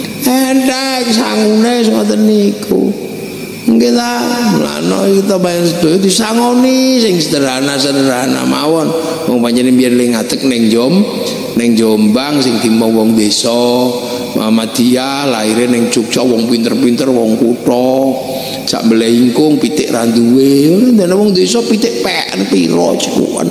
Entek sangune ngoten niku. Nggih ta, lano kita bayar sedaya disangoni sing sederhana-sederhana mawon. Wong panjenengan biyen ling ngadeg ning Jom, ning Jombang sing timong wong desa. Muhammadiyah lahire ning Jogja wong pinter-pinter wong kutha. Sak mlengkung pitik ra duwe. Dene wong desa pitik peken pira cukupan.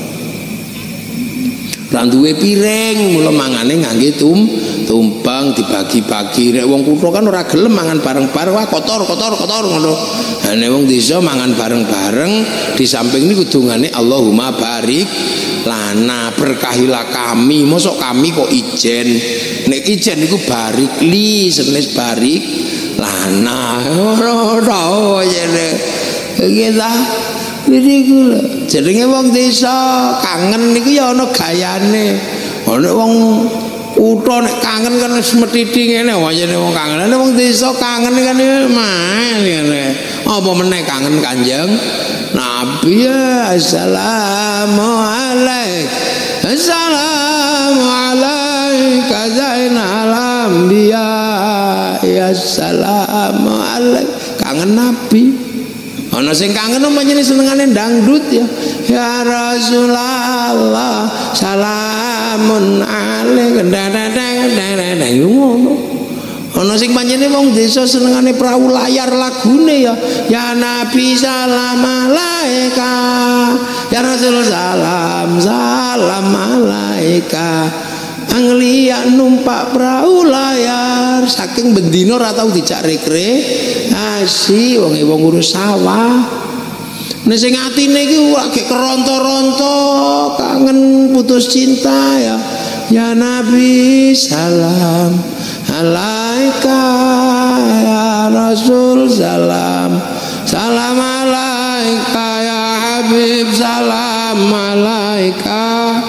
Ra duwe piring, mula mangane ngangge tum tumpang dibagi-bagi. Nek wong kutha kan ora gelem mangan bareng-bareng, wah kotor kotor kotor ngono. Nah nek wong desa mangan bareng-bareng, di samping niku dongane Allahumma barik lana berkahilah kami. Mosok kami kok ijen. Nek ijen niku barik li senes barik lana. Ora tau jene. Kita niku jenenge wong desa kangen niku ya ana gayane. Ana wong kutha nek kangen kan wis methithik ngene wajane wong kangen. Nek wong desa kangen kan main ngene. Apa meneh kangen Kanjeng Nabi ya assalamu alaik. Assalamu alaika zainal anbiya. Ya assalamu alaik. Kangen Nabi. Ana sing kangen pancen senengane dangdut ya. Ya Rasulullah salamun alaika dadadadadadad ngono. Ana sing pancene wong desa senengane prau layar lagune ya. Ya Nabi salam alaika. Ya Rasul salam salam alaika. Anglia numpak perahu layar saking bendino ora tau dijak rekreasi wong wong ngurus sawah. Nek sing atine iki lagi keronto-ronto kangen putus cinta ya. Ya Nabi salam alaika ya Rasul salam salam alaika ya Habib salam alaika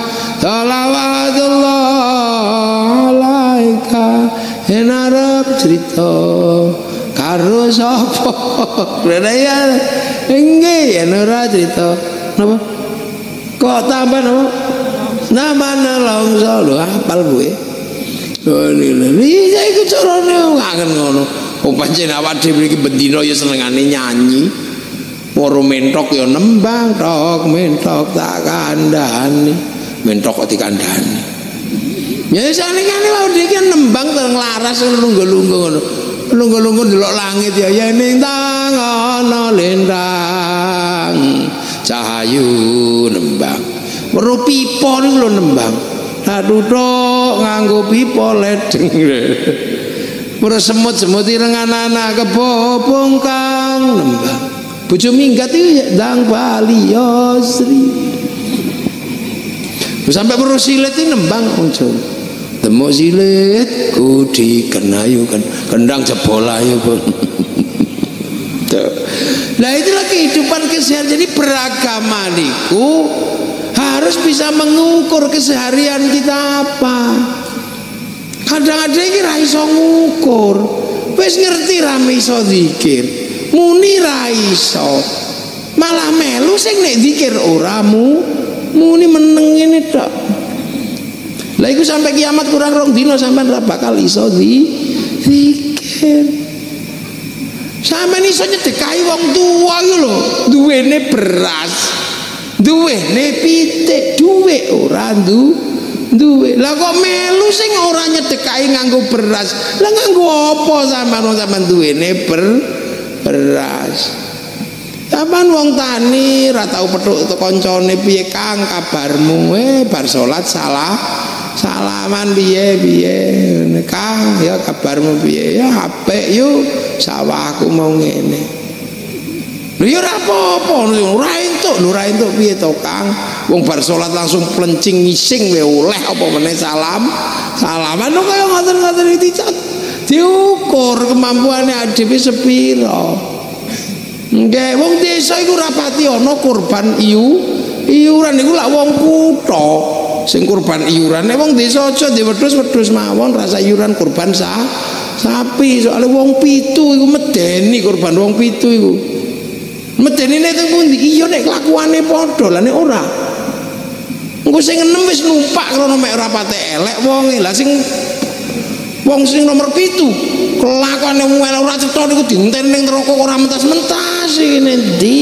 salawatullah alaika yen arep crita karo sapa rene ya nggih yen ora crita napa kok tambah napa namane longso lho hafal kowe lho iki iku carane kangen ngono oh pancen awak dhewe iki bendina ya senengane nyanyi para mentok ya nembang tok mentok tak kandhani mentok kok dikandhani ya sanengane wae iki nembang teng laras lungguh-lungguh ngono lungguh-lungguh ndelok langit ya yen ning tang ana lintang cahayu nembang weruh pipa niku lho nembang Tutuk nganggo pipa ledeng. Ora semut-semut irengan anak kebobong kang nembang. Bojo minggat iki ndang Bali Yosri. Sampai perlu silet ini nembang muncul. Temu silet ku dikenayukan kendang jebol ayo pun. Nah itulah kehidupan keseharian. Jadi beragama niku harus bisa mengukur keseharian kita apa. Kadang-kadang iki ra iso ngukur. Wis ngerti ra iso zikir, muni ra iso. Malah melu sing nek zikir ora mu muni meneng ngene tok. Lah iku sampai kiamat kurang rong dina sampean ra bakal iso zikir. Sampeyan iso nyedekahi wong tuwa iku lho, duwene beras. Duwene pitik, duwe ora ndu duwe. Lah kok melu sing ora nyedekahi nganggo beras. Lah nganggo apa sampean sampean duwene ber beras. Sampeyan wong tani ora tau petuk kancane piye Kang kabarmu eh bar salat salah salaman piye piye Kang ya kabarmu piye ya apik yo sawahku mau ngene. Lho ya ora apa-apa, ora entuk, lho ora entuk piye to Kang? Wong bar salat langsung plencing ngising we oleh apa meneh salam. Salaman kok kaya ngoten-ngoten iki diukur kemampuane dhewe sepira. Nggih, wong desa iku rapati ana kurban iyu, iuran iku lak wong kutha sing kurban iuran. Nek wong desa aja diwedhus-wedhus mawon rasa iuran kurban sa sapi, soalnya wong pitu iku medeni kurban wong pitu iku. Medenine teng pundi? Iya nek kelakuane padha, lah nek ora. Engko sing enem wis numpak krana mek ora pate elek wonge. Lah sing wong sing nomor pitu kelakuane muel ora cetha niku dinten ning neraka ora mentas-mentas iki ndi.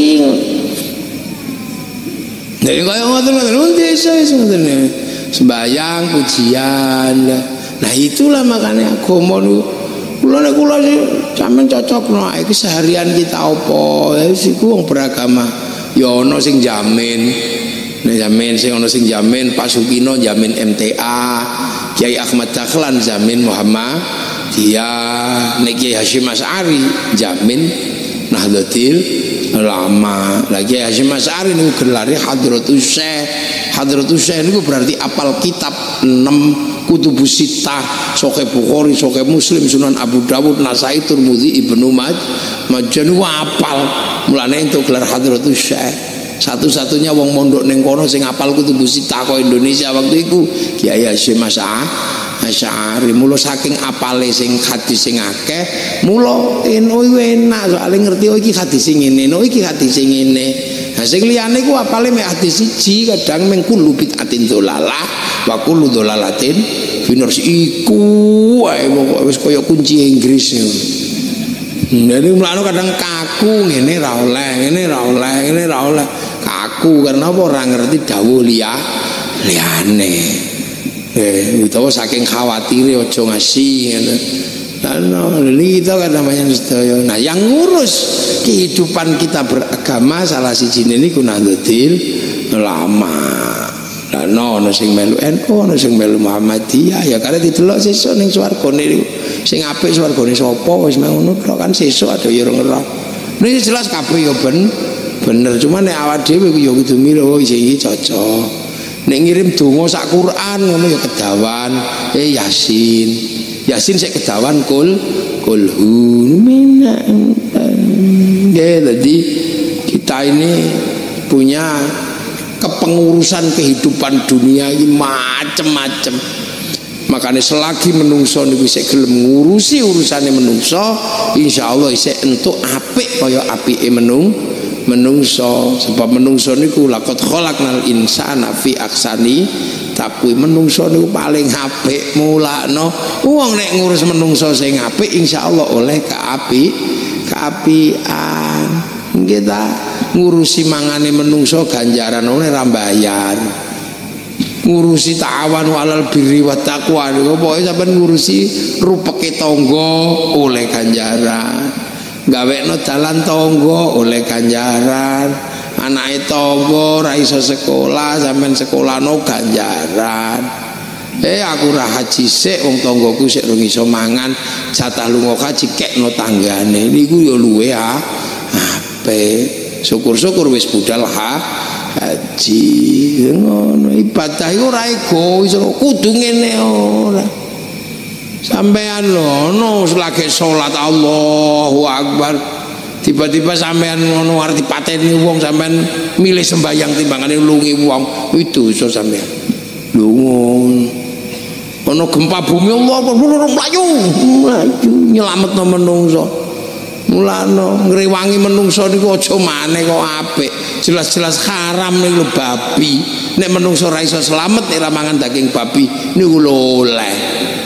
Nek kaya ngoten-ngoten desa wis ngoten. Sembayang, pujian. Nah itulah makanya agama niku kula nek kula sampean cocokno iki seharian kita apa wis iku wong beragama ya ana sing jamin nek jamin sing ana sing jamin Pak Sukino jamin M T A Kiai Ahmad Dahlan jamin Muhammadiyah nek Kiai Hasyim Asy'ari jamin Nahdlatul Ulama lagi Hasyim Asy'ari niku gelare Hadratus Syekh Hadratus Syekh niku berarti apal kitab enam Kutubus Sittah, Sahih Bukhari, Sahih Muslim, Sunan Abu Dawud, Nasai, Tirmidzi, Ibnu Majah apal. Mulane entuk gelar Hadratus Syekh. Satu-satunya wong mondok ning kono sing apal Kutubus Sittah kok Indonesia waktu iku Kiai Hasyim Asy'ari. Mula saking apale sing hadis sing akeh, mula eno enak soalé ngerti oh iki hadis sing ngene, no iki hadis sing ngene. Nah sing liyane ku apale mek hadis siji kadang meng kullu bid'atin dhalalah wa kullu dhalalatin finnar iku wae wis kaya kunci Inggris niku. Jadi mulane kadang kaku ngene ra oleh, ngene ra oleh, ngene ra oleh. Kaku karena apa ora ngerti dawuh liya liyane. Eh utawa saking khawatire aja ngasih ngono. Nah, ini kita kan namanya sedaya. Nah, yang ngurus kehidupan kita beragama salah siji niku Nahdlatul Ulama. Lah ono sing melu N U, ono sing melu Muhammadiyah. Ya karena didelok sesuk ning swargane niku. Sing apik swargane sapa wis ngono tok kan sesuk ada ya ora ngerti. Niki jelas kabeh ya ben bener, cuma nek awak dhewe ku ya kudu milih oh iki cocok. Nek ngirim donga sak Quran ngono ya kedawan, eh Yasin. Yasin sik kedawan kul kulhu minna. Ya jadi kita ini punya kepengurusan kehidupan dunia ini macem-macem. Makanya selagi menungso niku isih gelem ngurusi urusane menungso, insyaallah isih entuk apik kaya apike menung menungso. Sebab menungso niku laqad khalaqnal insana fi ahsani taqwim. Menungso niku paling apik. Mulakno wong nek ngurus menungso sing apik insyaallah oleh kaapi kaapian. Kita ngurusi mangane menungso ganjaran ora bayar. Ngurusi ta'awanu alal birri wa taqwa niku pokoke sampean ngurusi rupeke tangga oleh ganjaran. Gawekno dalan tangga oleh ganjaran. Anake tangga ora iso sekolah sampean sekolahno ganjaran. Eh aku ora haji sik wong tanggaku sik rung iso mangan, jatah lunga haji kekno tanggane. Niku ya luwe ah. Apik. Syukur-syukur wis budal ha haji ngono. Ibadah iku ora egois, kudu ngene ora. Sampean lho lagi salat Allahu Akbar, tiba-tiba sampean ngono arep dipateni wong, sampean milih sembayang timbangane nulungi wong, itu iso sampean. Lho ono gempa bumi Allah mlayu, mlayu nyelametno menungso. Mulane ngrewangi menungso niku aja maneh kok apik. Jelas-jelas haram niku babi. Nek menungso ora iso slamet nek mangan daging babi niku lho oleh.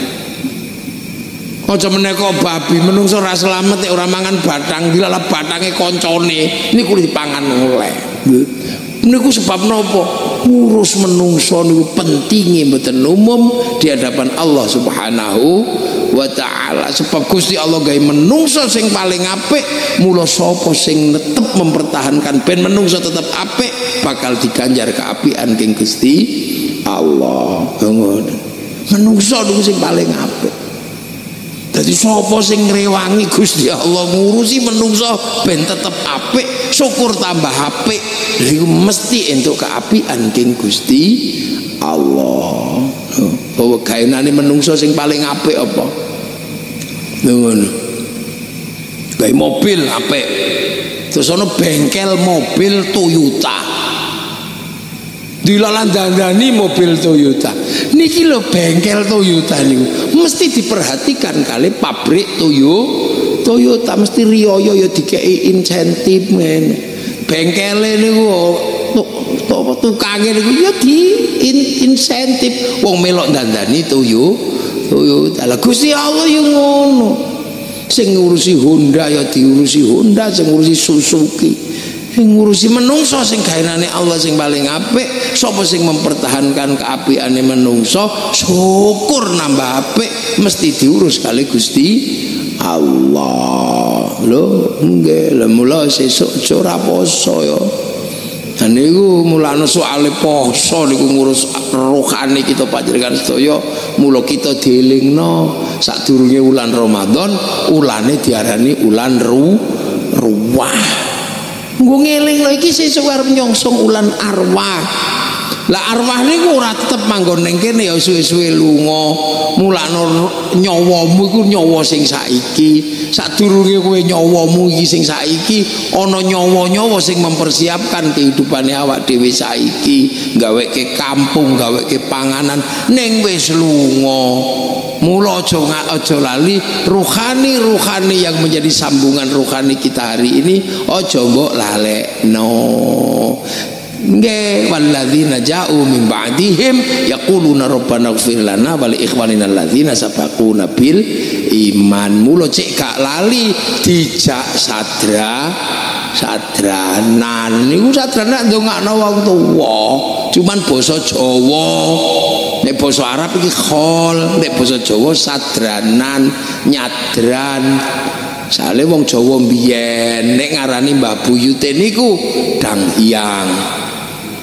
Aja meneh kok babi menungso ora slamet nek ora mangan batang, dilalah batange kancane niku dipangan oleh. Niku sebab napa? Urus menungso niku pentinge mboten umum di hadapan Allah Subhanahu wa ta'ala. Sebab Gusti Allah gawe menungso sing paling apik, mula sapa sing tetep mempertahankan ben menungso tetep apik bakal diganjar keapian king Gusti Allah. Ngono. Menungso niku sing paling apik. Dadi sapa sing ngrewangi Gusti Allah ngurusi menungso ben tetep apik, syukur tambah apik, iku mesti entuk keapian king Gusti Allah. Bahwa gaenane menungso sing paling apik apa? Ngono. Gawe mobil apik. Terus ana bengkel mobil Toyota. Dilalan dandani mobil Toyota. Niki lho bengkel Toyota niku mesti diperhatikan kali pabrik Toyo Toyota mesti riyo ya dikei insentif men. Bengkele niku tukange niku ya di in, insentif wong melok dandani Toyo Toyota. Lah Gusti Allah ya ngono. Sing ngurusi Honda ya diurusi Honda, sing ngurusi Suzuki. Sing ngurusi menungso sing gaenane Allah sing paling apik. Sapa sing mempertahankan keapiane menungso, syukur nambah apik mesti diurus kali Gusti Allah. Lho nggih, lha mula sesuk aja ora poso ya. Dan niku mulane soal poso niku ngurus rohani kita panjenengan sedaya, mula kita dielingno sadurunge wulan Ramadan, ulane diarani ulan ru ruwah. Nggo ngeling lho iki sesuk arep nyongsong ulan arwah. Lah arwah niku ora tetep manggon ning kene ya suwe-suwe lunga. Mulane nyawamu iku nyawa sing saiki. Sadurunge kowe nyawamu iki sing saiki ana nyawa-nyawa sing mempersiapkan kehidupane awak dhewe saiki, gaweke kampung, gaweke panganan ning wis lunga. Mula aja aja lali ruhani-ruhani yang menjadi sambungan ruhani kita hari ini aja mbok lalekno. Nggih, walladzina ja'u min ba'dihim yaquluna rabbana ighfir lana wa li ikhwanina alladzina sabaquna bil iman. Mula cek gak lali dijak sadra sadranan niku sadranan ndongakno wong tuwa cuman basa Jawa. Nek basa Arab iki khol, nek basa Jawa sadranan, nyadran. Sale wong Jawa mbiyen nek ngarani Mbah Buyute niku danghyang.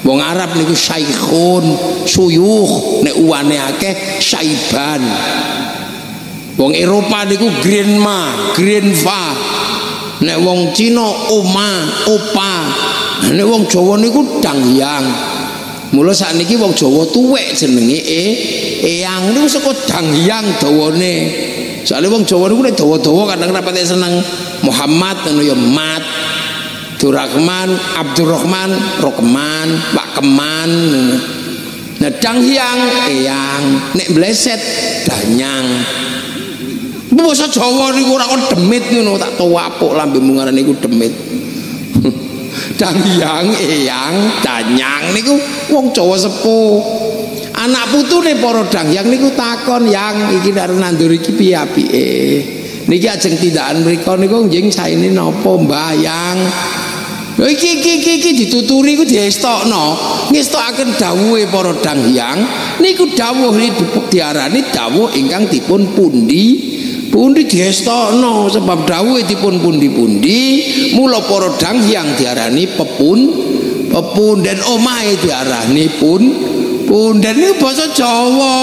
Wong Arab niku syaikhun, suyuh, nek uwane akeh syaiban. Wong Eropa niku grandma, grandpa. Nek wong Cina oma, opa. Nek wong Jawa niku dangyang. Mula sakniki wong Jawa tuwek jenenge e, eyang niku saka dangyang dawane. Soale wong Jawa niku nek dawa-dawa kadang rapate seneng Muhammad ngono ya Mat. Abdurrahman, Abdurrahman, Rokman, Pak Keman. Nah dangyang eyang, nek bleset danyang. Basa Jawa niku ora kok demit ngono tak tuwapuk lambemu ngaran niku demit. Dangyang eyang, danyang niku wong Jawa sepuh. Anak putune para dangyang niku takon, "Yang iki nek nandur iki piye apike?" Niki ajeng tindakan mriku niku njing saene napa mbayang. Lha iki iki iki, iki dituturi ku diestokno, ngestokaken dawuhe para dangyang niku dawuh diarani dawuh ingkang dipun pundi pundi diestokno sebab dawuhe dipun pundi-pundi mula para dangyang diarani pepun pepunden omahe diarani pun punden niku basa Jawa.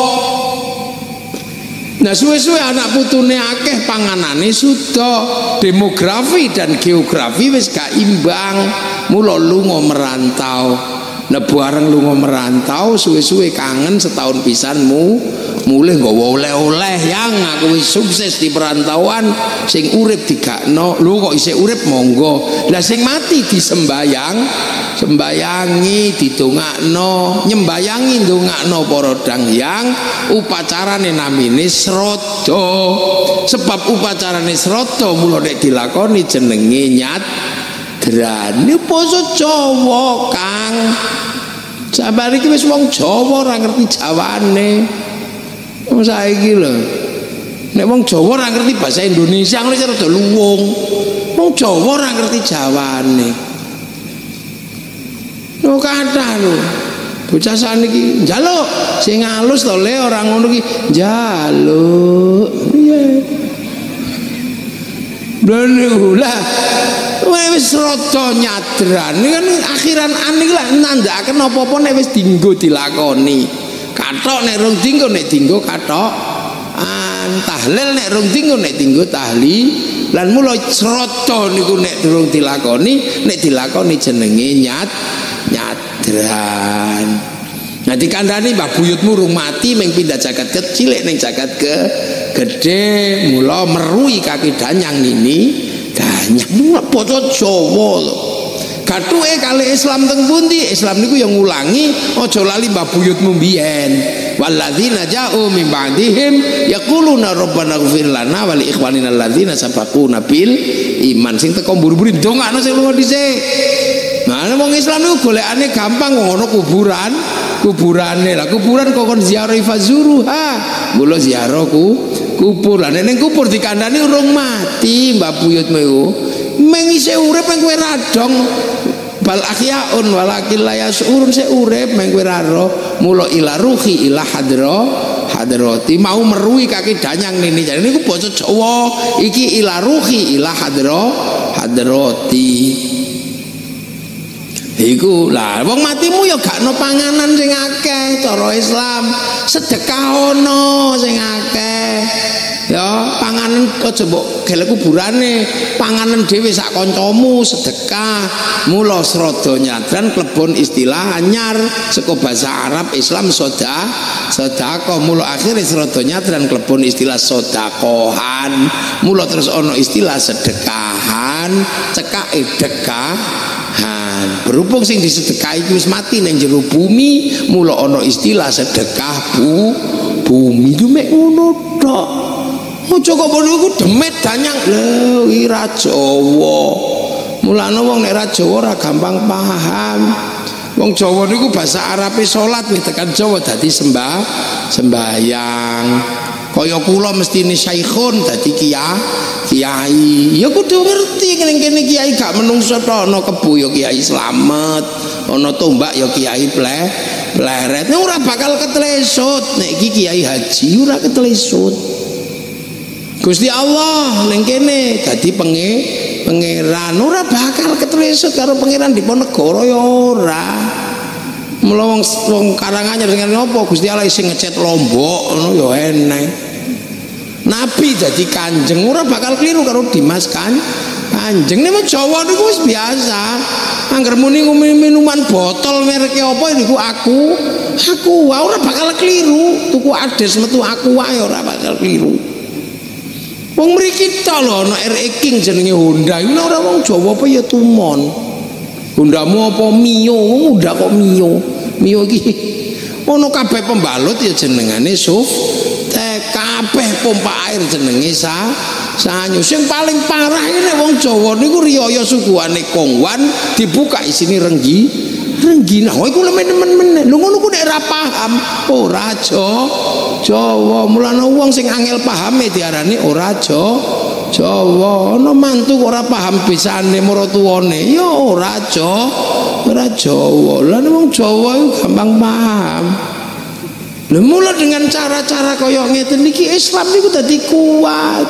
Nah suwe-suwe anak putune akeh panganane suda, demografi dan geografi wis gak imbang, mula lunga merantau. Nah bareng lunga merantau suwe-suwe kangen setahun pisanmu mulih nggawa oleh-oleh yang aku wis sukses di perantauan sing urip digakno lho kok isih urip monggo. Lah sing mati disembayang, sembayangi didongakno, nyembayangi ndongakno para dangyang upacarane namine srada. Sebab upacarane srada mula nek dilakoni jenenge nyat drane basa Jawa Kang. Sabar iki wis wong Jawa ora ngerti Jawane. Wong saiki lho. Nek wong Jawa ora ngerti bahasa Indonesia ngono rada luwung. Wong Jawa ora ngerti Jawane. Lho kathah lho. Bocah saniki njaluk sing halus to le ora ngono ki njaluk. Iya. Lah wis rada nyadran kan akhiran anik lah nandhakaken apa-apa nek wis dienggo dilakoni. Kathok nek rung dienggo nek dienggo kathok. Tahlil nek rung dienggo nek dienggo tahlil. Lan mula srada niku nek durung dilakoni, nek dilakoni jenenge nyat nyadran. Nah dikandani mbah buyutmu rung mati meng pindah jagat kecil ning jagat ke gede mula merui kaki danyang ini danyang basa Jawa lho. Gathuke kali Islam teng pundi? Islam niku yang ngulangi aja lali mbah buyutmu mbiyen. Walladzina ja'u min ba'dihim yaquluna rabbana ighfir lana wa li ikhwanina alladzina sabaquna bil iman. Sing teko mburu-mburu ndongakno sing lunga dhisik. Nah, wong Islam niku golekane gampang ngono kuburan, kuburane. Lah kuburan kok kon ziarah fazuru ha. Mula ziarah ku kubur. Lah ning kubur dikandani urung mati mbah buyutmu iku. Meng isih urip meng kowe radong. Bal ahyaun walakin la yasurun se urip meng kowe raro. Mula ila ruhi ila hadra hadrati mau merui kaki danyang nini. Jadi niku basa Jawa iki ila ruhi ila hadra hadrati. Iku lah wong matimu ya gak no panganan sing akeh cara Islam, sedekah ono sing akeh. Ya panganan aja mbok gelek kuburane, panganan dhewe sak kancamu sedekah. Mula srada nyadran klebon istilah anyar saka basa Arab Islam soda sedekah. Mula akhire srada nyadran klebon istilah sedekahan. Mula terus ono istilah sedekahan, cekake dekahan. Berhubung sing disedekahi wis mati ning jero bumi, mula ana istilah sedekah bu bumi ku mek ngono tok. Aja kok niku demit danyang lho iki ra Jawa. Mulane wong nek ra Jawa ora gampang paham. Wong Jawa niku bahasa Arabe salat wis tekan Jawa dadi sembah sembayang. Kaya kula mestine syaikhun dadi kiai. Kiai ya kudu ngerti kene-kene kiai gak menungso tok ana kebo ya kiai slamet, ana tombak ya kiai pleh pleret. Nek ora bakal ketlesut nek iki kiai haji ora ketlesut. Gusti Allah ning kene dadi penge pangeran ora bakal ketlesut karo pangeran Diponegoro ya ora. Mula wong wong Karanganyar dengan apa Gusti Allah sing ngecet Lombok ngono ya eneng. Nabi dadi kanjeng ora bakal keliru karo Dimas kan. Kanjeng nek Jawa niku wis biasa. Angger muni minuman botol merek apa niku aku. Aku wae ora bakal keliru. Tuku Ades metu aku wae ora bakal keliru. Wong mriki ta lho ana R E King jenenge Honda. Iku ora wong Jawa apa ya tumon. Hondamu apa Mio? Wong udah kok Mio. Mio iki ono kabeh pembalut ya jenengane Suf. Teh kabeh pompa air jenenge sa sanyu. Sing paling parah ini wong Jawa niku riyaya suguhane Kongwan dibuka isine renggi. Renggi nah iku lemen-men. Lho ngono ku nek ora paham ora Jawa. Mulane wong sing angel pahame diarani ora Jawa. Jawa ana mantu kok ora paham bisane maratuwane ya ora Jawa. Ora Jawa. Lah wong Jawa iku gampang paham. Lha mula dengan cara-cara kaya ngeten iki Islam niku dadi kuat.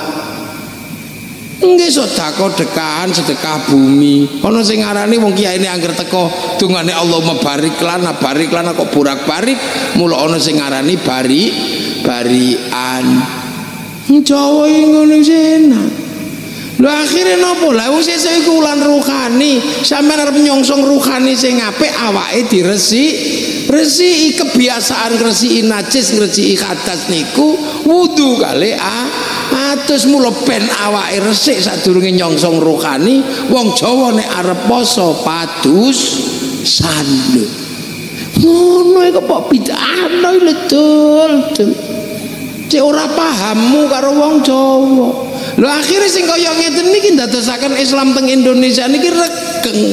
Nggih sedekah dekaan sedekah bumi. Ana sing ngarani wong kiyaine angger teko dungane Allahumma barik lana barik lana kok borak-barik. Mula ana sing ngarani bari barian. Jawa iki ngono enak. Lho akhire napa? Lah wis sesuk iku ulan ruhani. Sampeyan arep nyongsong ruhani sing apik awake diresik. Resiki kebiasaan ngresiki najis ngresiki hadas niku wudu kali ah. Atus mula ben awake resik sadurunge nyongsong ruhani. Wong Jawa nek arep poso padus sanduk. Ngono iku kok bid'ah lho dul. Cek ora pahammu karo wong Jawa. Lho akhire sing kaya ngeten niki ndadosaken Islam teng Indonesia niki regeng.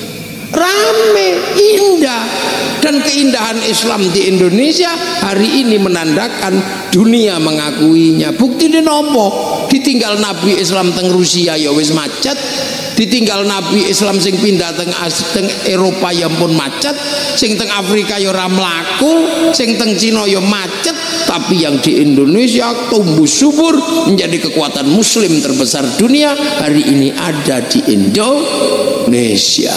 Rame, indah. Dan keindahan Islam di Indonesia hari ini menandakan dunia mengakuinya. Bukti ini nopo? Ditinggal Nabi Islam teng Rusia ya wis macet. Ditinggal Nabi Islam sing pindah teng teng Eropa ya pun macet. Sing teng Afrika ya ora mlaku, sing teng Cina ya macet. Tapi yang di Indonesia tumbuh subur menjadi kekuatan muslim terbesar dunia hari ini ada di Indonesia.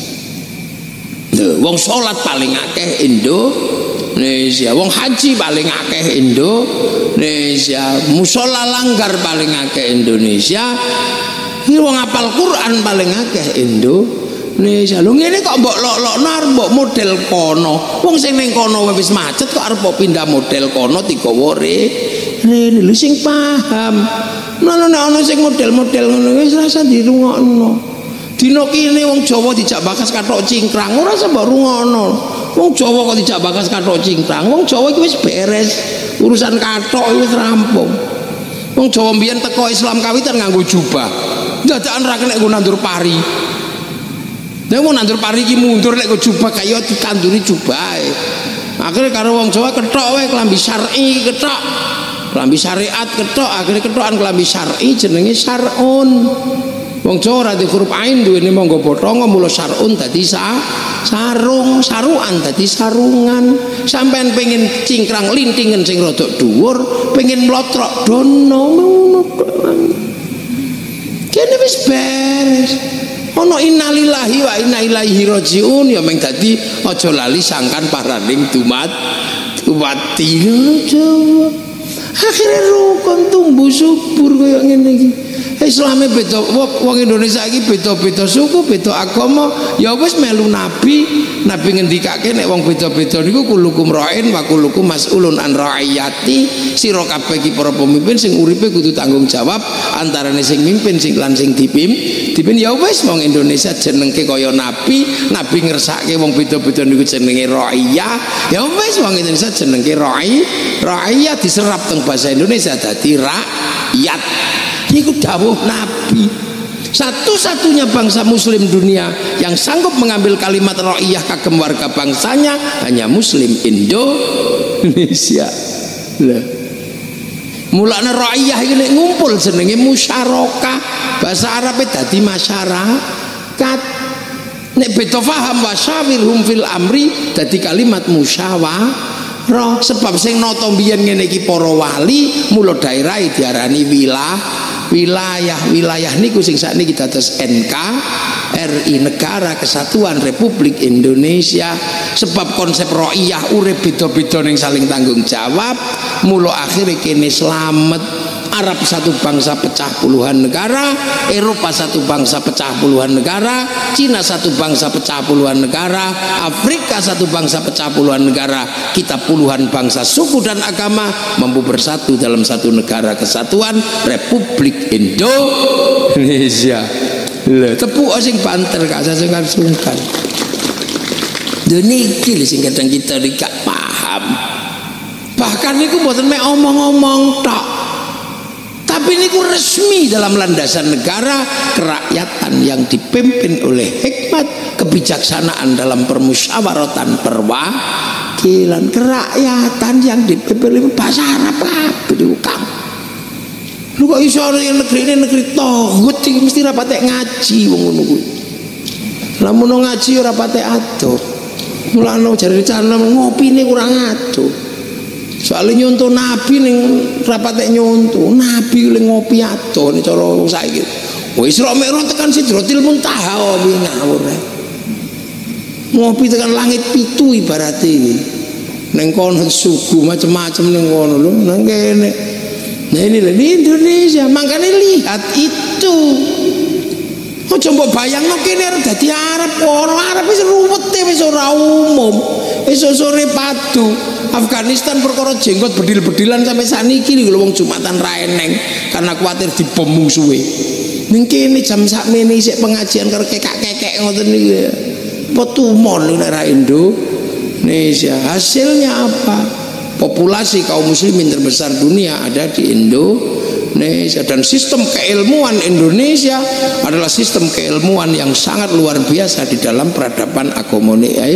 Wong sholat paling akeh Indonesia, wong haji paling akeh Indonesia, musola langgar paling akeh Indonesia, wong apal Quran paling akeh Indonesia. Lho ngene kok mbok lok-lokno arep mbok model kono. Wong sing ning kono wis macet kok arep mbok pindah model kono digawa rene. Lho sing paham. Nono nek ana sing model-model ngono wis rasa dirungokno. Dina kene wong Jawa dijak bakas kathok cingkrang ora sembah rungono. Wong Jawa kok dijak bakas kathok cingkrang. Wong Jawa iki wis beres. Urusan kathok wis rampung. Wong Jawa mbiyen teko Islam kawitan nganggo jubah. Dadakan ra kena nggo nandur pari. Nek mau nandur pari iki mundur nek nggo jubah kaya ditanduri jubahe. Akhire karo wong Jawa kethok wae klambi syar'i kethok. Klambi syariat kethok, akhire kethokan klambi syar'i jenenge syar'un. Wong Jawa ora di huruf ain duwene monggo potongo mula sarun dadi sa sarung, saruan dadi sarungan. Sampean pengen cingkrang lintingen sing rada dhuwur, pengen mlotrok dono ngono. Kene wis beres. Ana innalillahi wa inna ilaihi rajiun ya meng dadi aja lali sangkan paraning dumat dumati Jawa. Akhire rukun tumbuh subur kaya ngene iki. Islame beda wong Indonesia iki beda-beda suku, beda agama, ya wis melu nabi. Nabi ngendikake nek wong beda-beda niku kulukum ra'in wa kulukum mas'ulun an ra'iyati. Sira kabeh iki para pemimpin sing uripe kudu tanggung jawab antarane sing mimpin sing lan sing dipim. Dipin ya wis wong Indonesia jenengke kaya nabi, nabi ngersake wong beda-beda niku jenenge ra'iyah. Ya wis wong Indonesia jenengke ra'i, ra'iyah diserap teng bahasa Indonesia dadi rakyat. Niku dawuh Nabi. Satu-satunya bangsa muslim dunia yang sanggup mengambil kalimat ra'iyah kagem warga bangsanya hanya muslim Indonesia. Lah. Mulane ra'iyah iki nek ngumpul jenenge musyarakah. Bahasa Arabe dadi masyarakat. Nek beda paham wasyawirhum fil amri dadi kalimat musyawarah. Sebab sing nata mbiyen ngene iki para wali, mula daerah diarani wilayah. wilayah-wilayah niku sing sakniki dados N K R I Negara Kesatuan Republik Indonesia. Sebab konsep ro'iyah urip beda-beda ning saling tanggung jawab, mula akhire kene slamet. Arab satu bangsa pecah puluhan negara, Eropa satu bangsa pecah puluhan negara, Cina satu bangsa pecah puluhan negara, Afrika satu bangsa pecah puluhan negara. Kita puluhan bangsa, suku dan agama mampu bersatu dalam satu negara kesatuan Republik Indonesia. Lha tepuk sing banter gak sungkan-sungkan. Deniki sing kadang kita gak paham. Bahkan niku mboten mek omong-omong tok. Tapi ini resmi dalam landasan negara kerakyatan yang dipimpin oleh hikmat kebijaksanaan dalam permusyawaratan perwakilan. Kerakyatan yang dipimpin oleh bahasa Arab apa diukang. Lu kok iso yang negeri ini negeri togut iki mesti ra patek ngaji wong ngono kuwi. Lamun ngaji ora patek adoh. Mulane jare cara ngopine kurang adoh. Soalnya nyontoh Nabi ning rapate nyontoh Nabi le ngopi adoh ning cara saiki. Wis Isra Mi'raj tekan Sidratil Muntaha wae ngawur. Ngopi tekan langit pitu ibarat iki. Ning kono suku macam-macam ning kono lho nang kene. Nah ini lho Indonesia, makanya lihat itu. Oh coba bayangno kene arep dadi Arab, orang Arab wis ruwete wis ora umum. Wis sore padu. Afghanistan perkara jenggot bedil-bedilan sampai saniki lho wong Jumatan ra eneng karena kuwatir dibom musuhe. Ning kene jam sakmene isih pengajian karo kekak-kekek ngoten niku. Apa tumon nek ra Indonesia. Hasilnya apa? Populasi kaum muslimin terbesar dunia ada di Indonesia, dan sistem keilmuan Indonesia adalah sistem keilmuan yang sangat luar biasa di dalam peradaban agama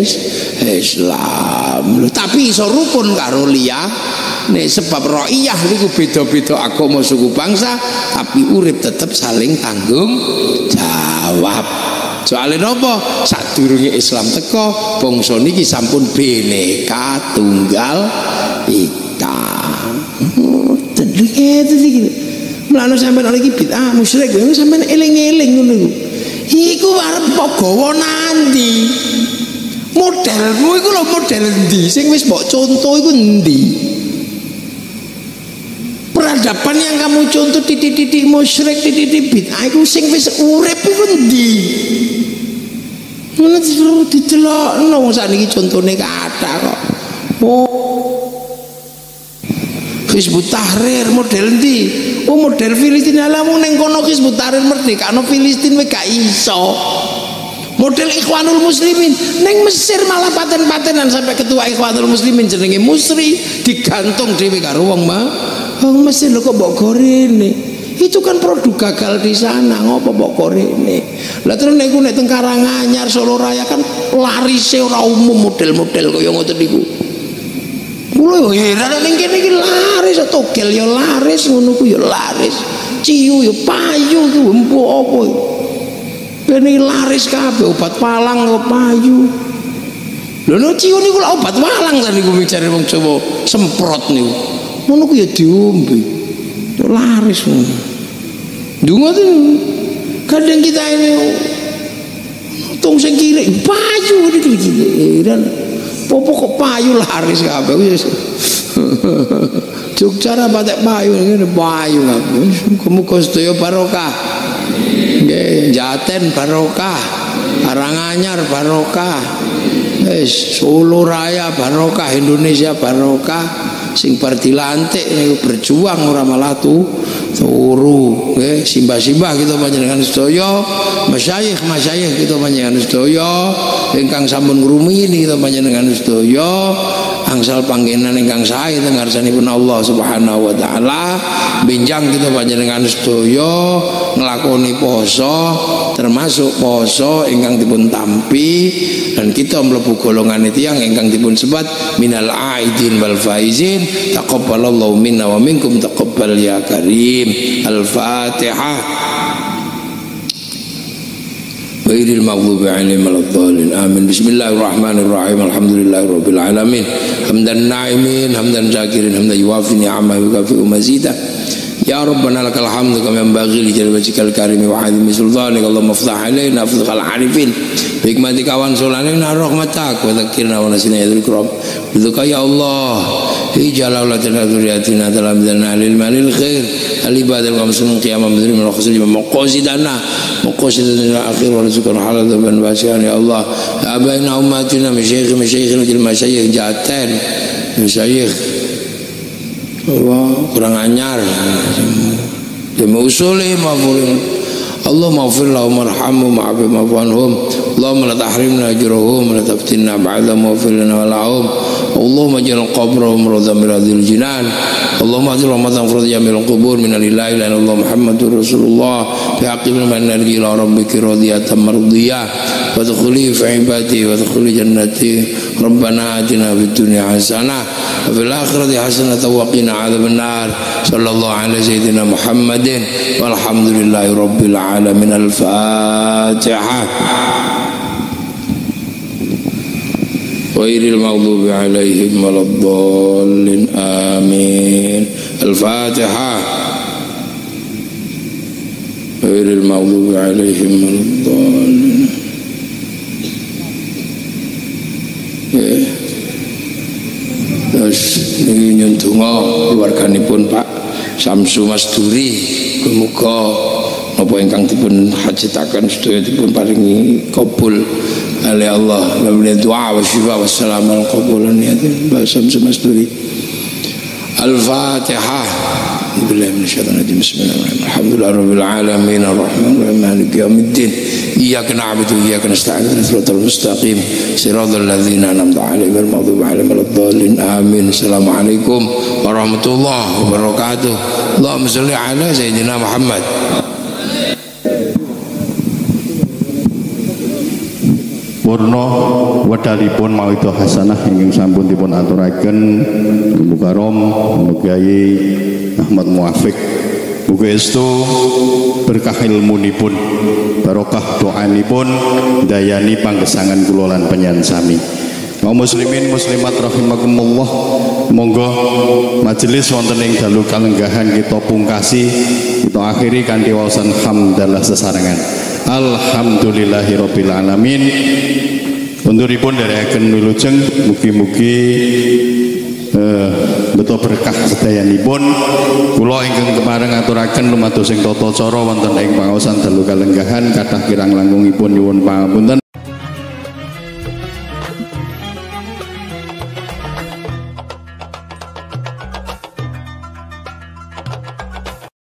Islam. Tapi iso rukun karo liya nih, sebab ro'iyah niku beda-beda agama suku bangsa tapi urip tetap saling tanggung jawab. Soalnya napa? Sadurunge Islam teko bangsa niki sampun bineka tunggal ika. Teduke iki. Mulane sampeyan lagi bid'ah musyrik ngono sampeyan eling-eling ngono iku. Iku arep gawa nanti. Modelmu iku lho model endi sing wis mbok contoh iku endi? Peradaban yang kamu contoh titik-titik musyrik, titik-titik bid'ah iku sing wis urip iku endi? Ngono terus didelokno wong sakniki contone kathah kok. Oh. Hizbut Tahrir model endi? Oh model Filistin alamu ning kono Hizbut Tahrir merdekano Filistin wis gak iso. Model Ikhwanul Muslimin neng Mesir malah paten-patenan sampai ketua Ikhwanul Muslimin jenenge Musri digantung dhewe karo wong mah wong Mesir lho kok mbok gorene. Itu kan produk gagal di sana, ngopo mbok gorene. Lah terus nek nek teng Karanganyar Solo Raya kan larise ora umum model-model kaya ngoten niku. Kulo yo heran ning kene iki laris togel yo laris ngono ku yo laris. Ciu yo payu ku empuk apa iki. Kene laris kabeh obat walang kok payu. Lho no ciu niku lak obat walang ta niku micare wong Jawa semprot niku. Ngono ku ya diombe. Yo laris ngono. Dungo tuh kadang kita ini tong sing kiri payu iki dan popo kok payu laris kabeh wis. Jogja ra patek payu ngene payu kabeh. Muga sedaya barokah. Nggih, Jaten barokah, Karanganyar barokah, wis Solo Raya barokah, Indonesia barokah. Sing bar dilantik niku berjuang ora malah tu turu, nggih, simbah-simbah kita panjenengan sedaya, masyayikh-masyayikh kita panjenengan sedaya, ingkang sampun ngrumiyini kita panjenengan sedaya, angsal panggenan ingkang sae teng ngarsanipun Allah Subhanahu wa taala, benjang kita panjenengan sedaya nglakoni poso, termasuk poso ingkang dipun tampi, dan kita mlebu golongan tiyang ingkang dipun sebat minal aidin wal faizin. Taqabbalallahu minna wa minkum taqabbal ya karim. Al-Fatihah. Ghairil maghdubi 'alaihim waladdallin. Amin. Bismillahirrahmanirrahim. Alhamdulillahirabbil alamin. Hamdan na'imin, hamdan syakirin, hamdan yuwafi ni'amahu wa yukafi'u mazidah. Ya Rabbana lakal hamdu kama yanbaghi li jalali wajhikal karimi wa 'azimi sultanika Allahumma iftah 'alaina afdhal 'arifin bi hikmatika wa sultanika rahmatak wa dzakirna wa nasina ya dzikram bidzaka ya Allah ij'al aulatina dzurriyyatina dalam dana lil malil khair al ibadil qamsun qiyamah badri min khusus maqasidana maqasidana akhir wa rizqan halal dan wasi'an ya Allah abaina ummatina masyayikh masyayikh jil masyayikh jatan masyayikh Allah kurang anyar ya usuli mafulin Allah maghfir lahum warhamhum wa'afi ma'fuanhum Allahumma la tahrimna ajrahum la taftinna ba'da maghfir lana wa lahum Allahumma ja'al qabrahum rawdatan min riyadil jinan Allahumma aj'al rahmatan fi jamil qubur min la ilaha illa Allah Muhammadur Rasulullah bi haqqi man narji ila rabbika radiyatan mardiyah wa dkhuli fi ibadi wa dkhuli jannati Rabbana atina fid dunya hasanah wa fil akhirati hasanah wa qina adzabannar sallallahu alaihi sayyidina Muhammadin walhamdulillahi rabbil alamin al-fatihah ghairil maghdubi alaihim waladdallin amin al-fatihah ghairil maghdubi alaihim waladdallin. Eh, terus ini nyuntungo keluarganipun Pak Samsu Masduri, muga apa ingkang dipun hajataken sedaya dipun paringi kabul oleh Allah. Wabillahi doa wa syifa wassalamu ala qabulan niyatin Pak Samsu Masduri. Al-Fatihah. Billahi minasyaitonir rajim. Bismillahirrahmanirrahim. Alhamdulillahirabbil alamin arrahmanir rahim maliki yaumiddin. Iyyaka na'budu wa iyyaka nasta'in ihdinas siratal mustaqim siratal ladzina an'amta 'alaihim ghairil maghdubi 'alaihim waladdallin. Amin. Assalamualaikum warahmatullahi wabarakatuh. Allahumma shalli ala sayyidina Muhammad. Purna wedalipun mawidah hasanah ingkang sampun dipun aturaken Mukarom Mugai Ahmad Muafiq muga estu berkah ilmunipun barokah doanipun dayani panggesangan kula lan panjenengan sami. Kaum muslimin muslimat rahimakumullah, monggo majelis wonten ing dalu kalenggahan kita pungkasi kita akhiri kanthi waosan hamdalah sesarengan. Alhamdulillahirabbil alamin. Unduripun derekaken wilujeng mugi-mugi eh, beto berkah sedayanipun kula ingkang kepareng aturaken lumados ing tata cara wonten ing pangaosan dalu kalenggahan kathah kirang langkungipun nyuwun pangapunten.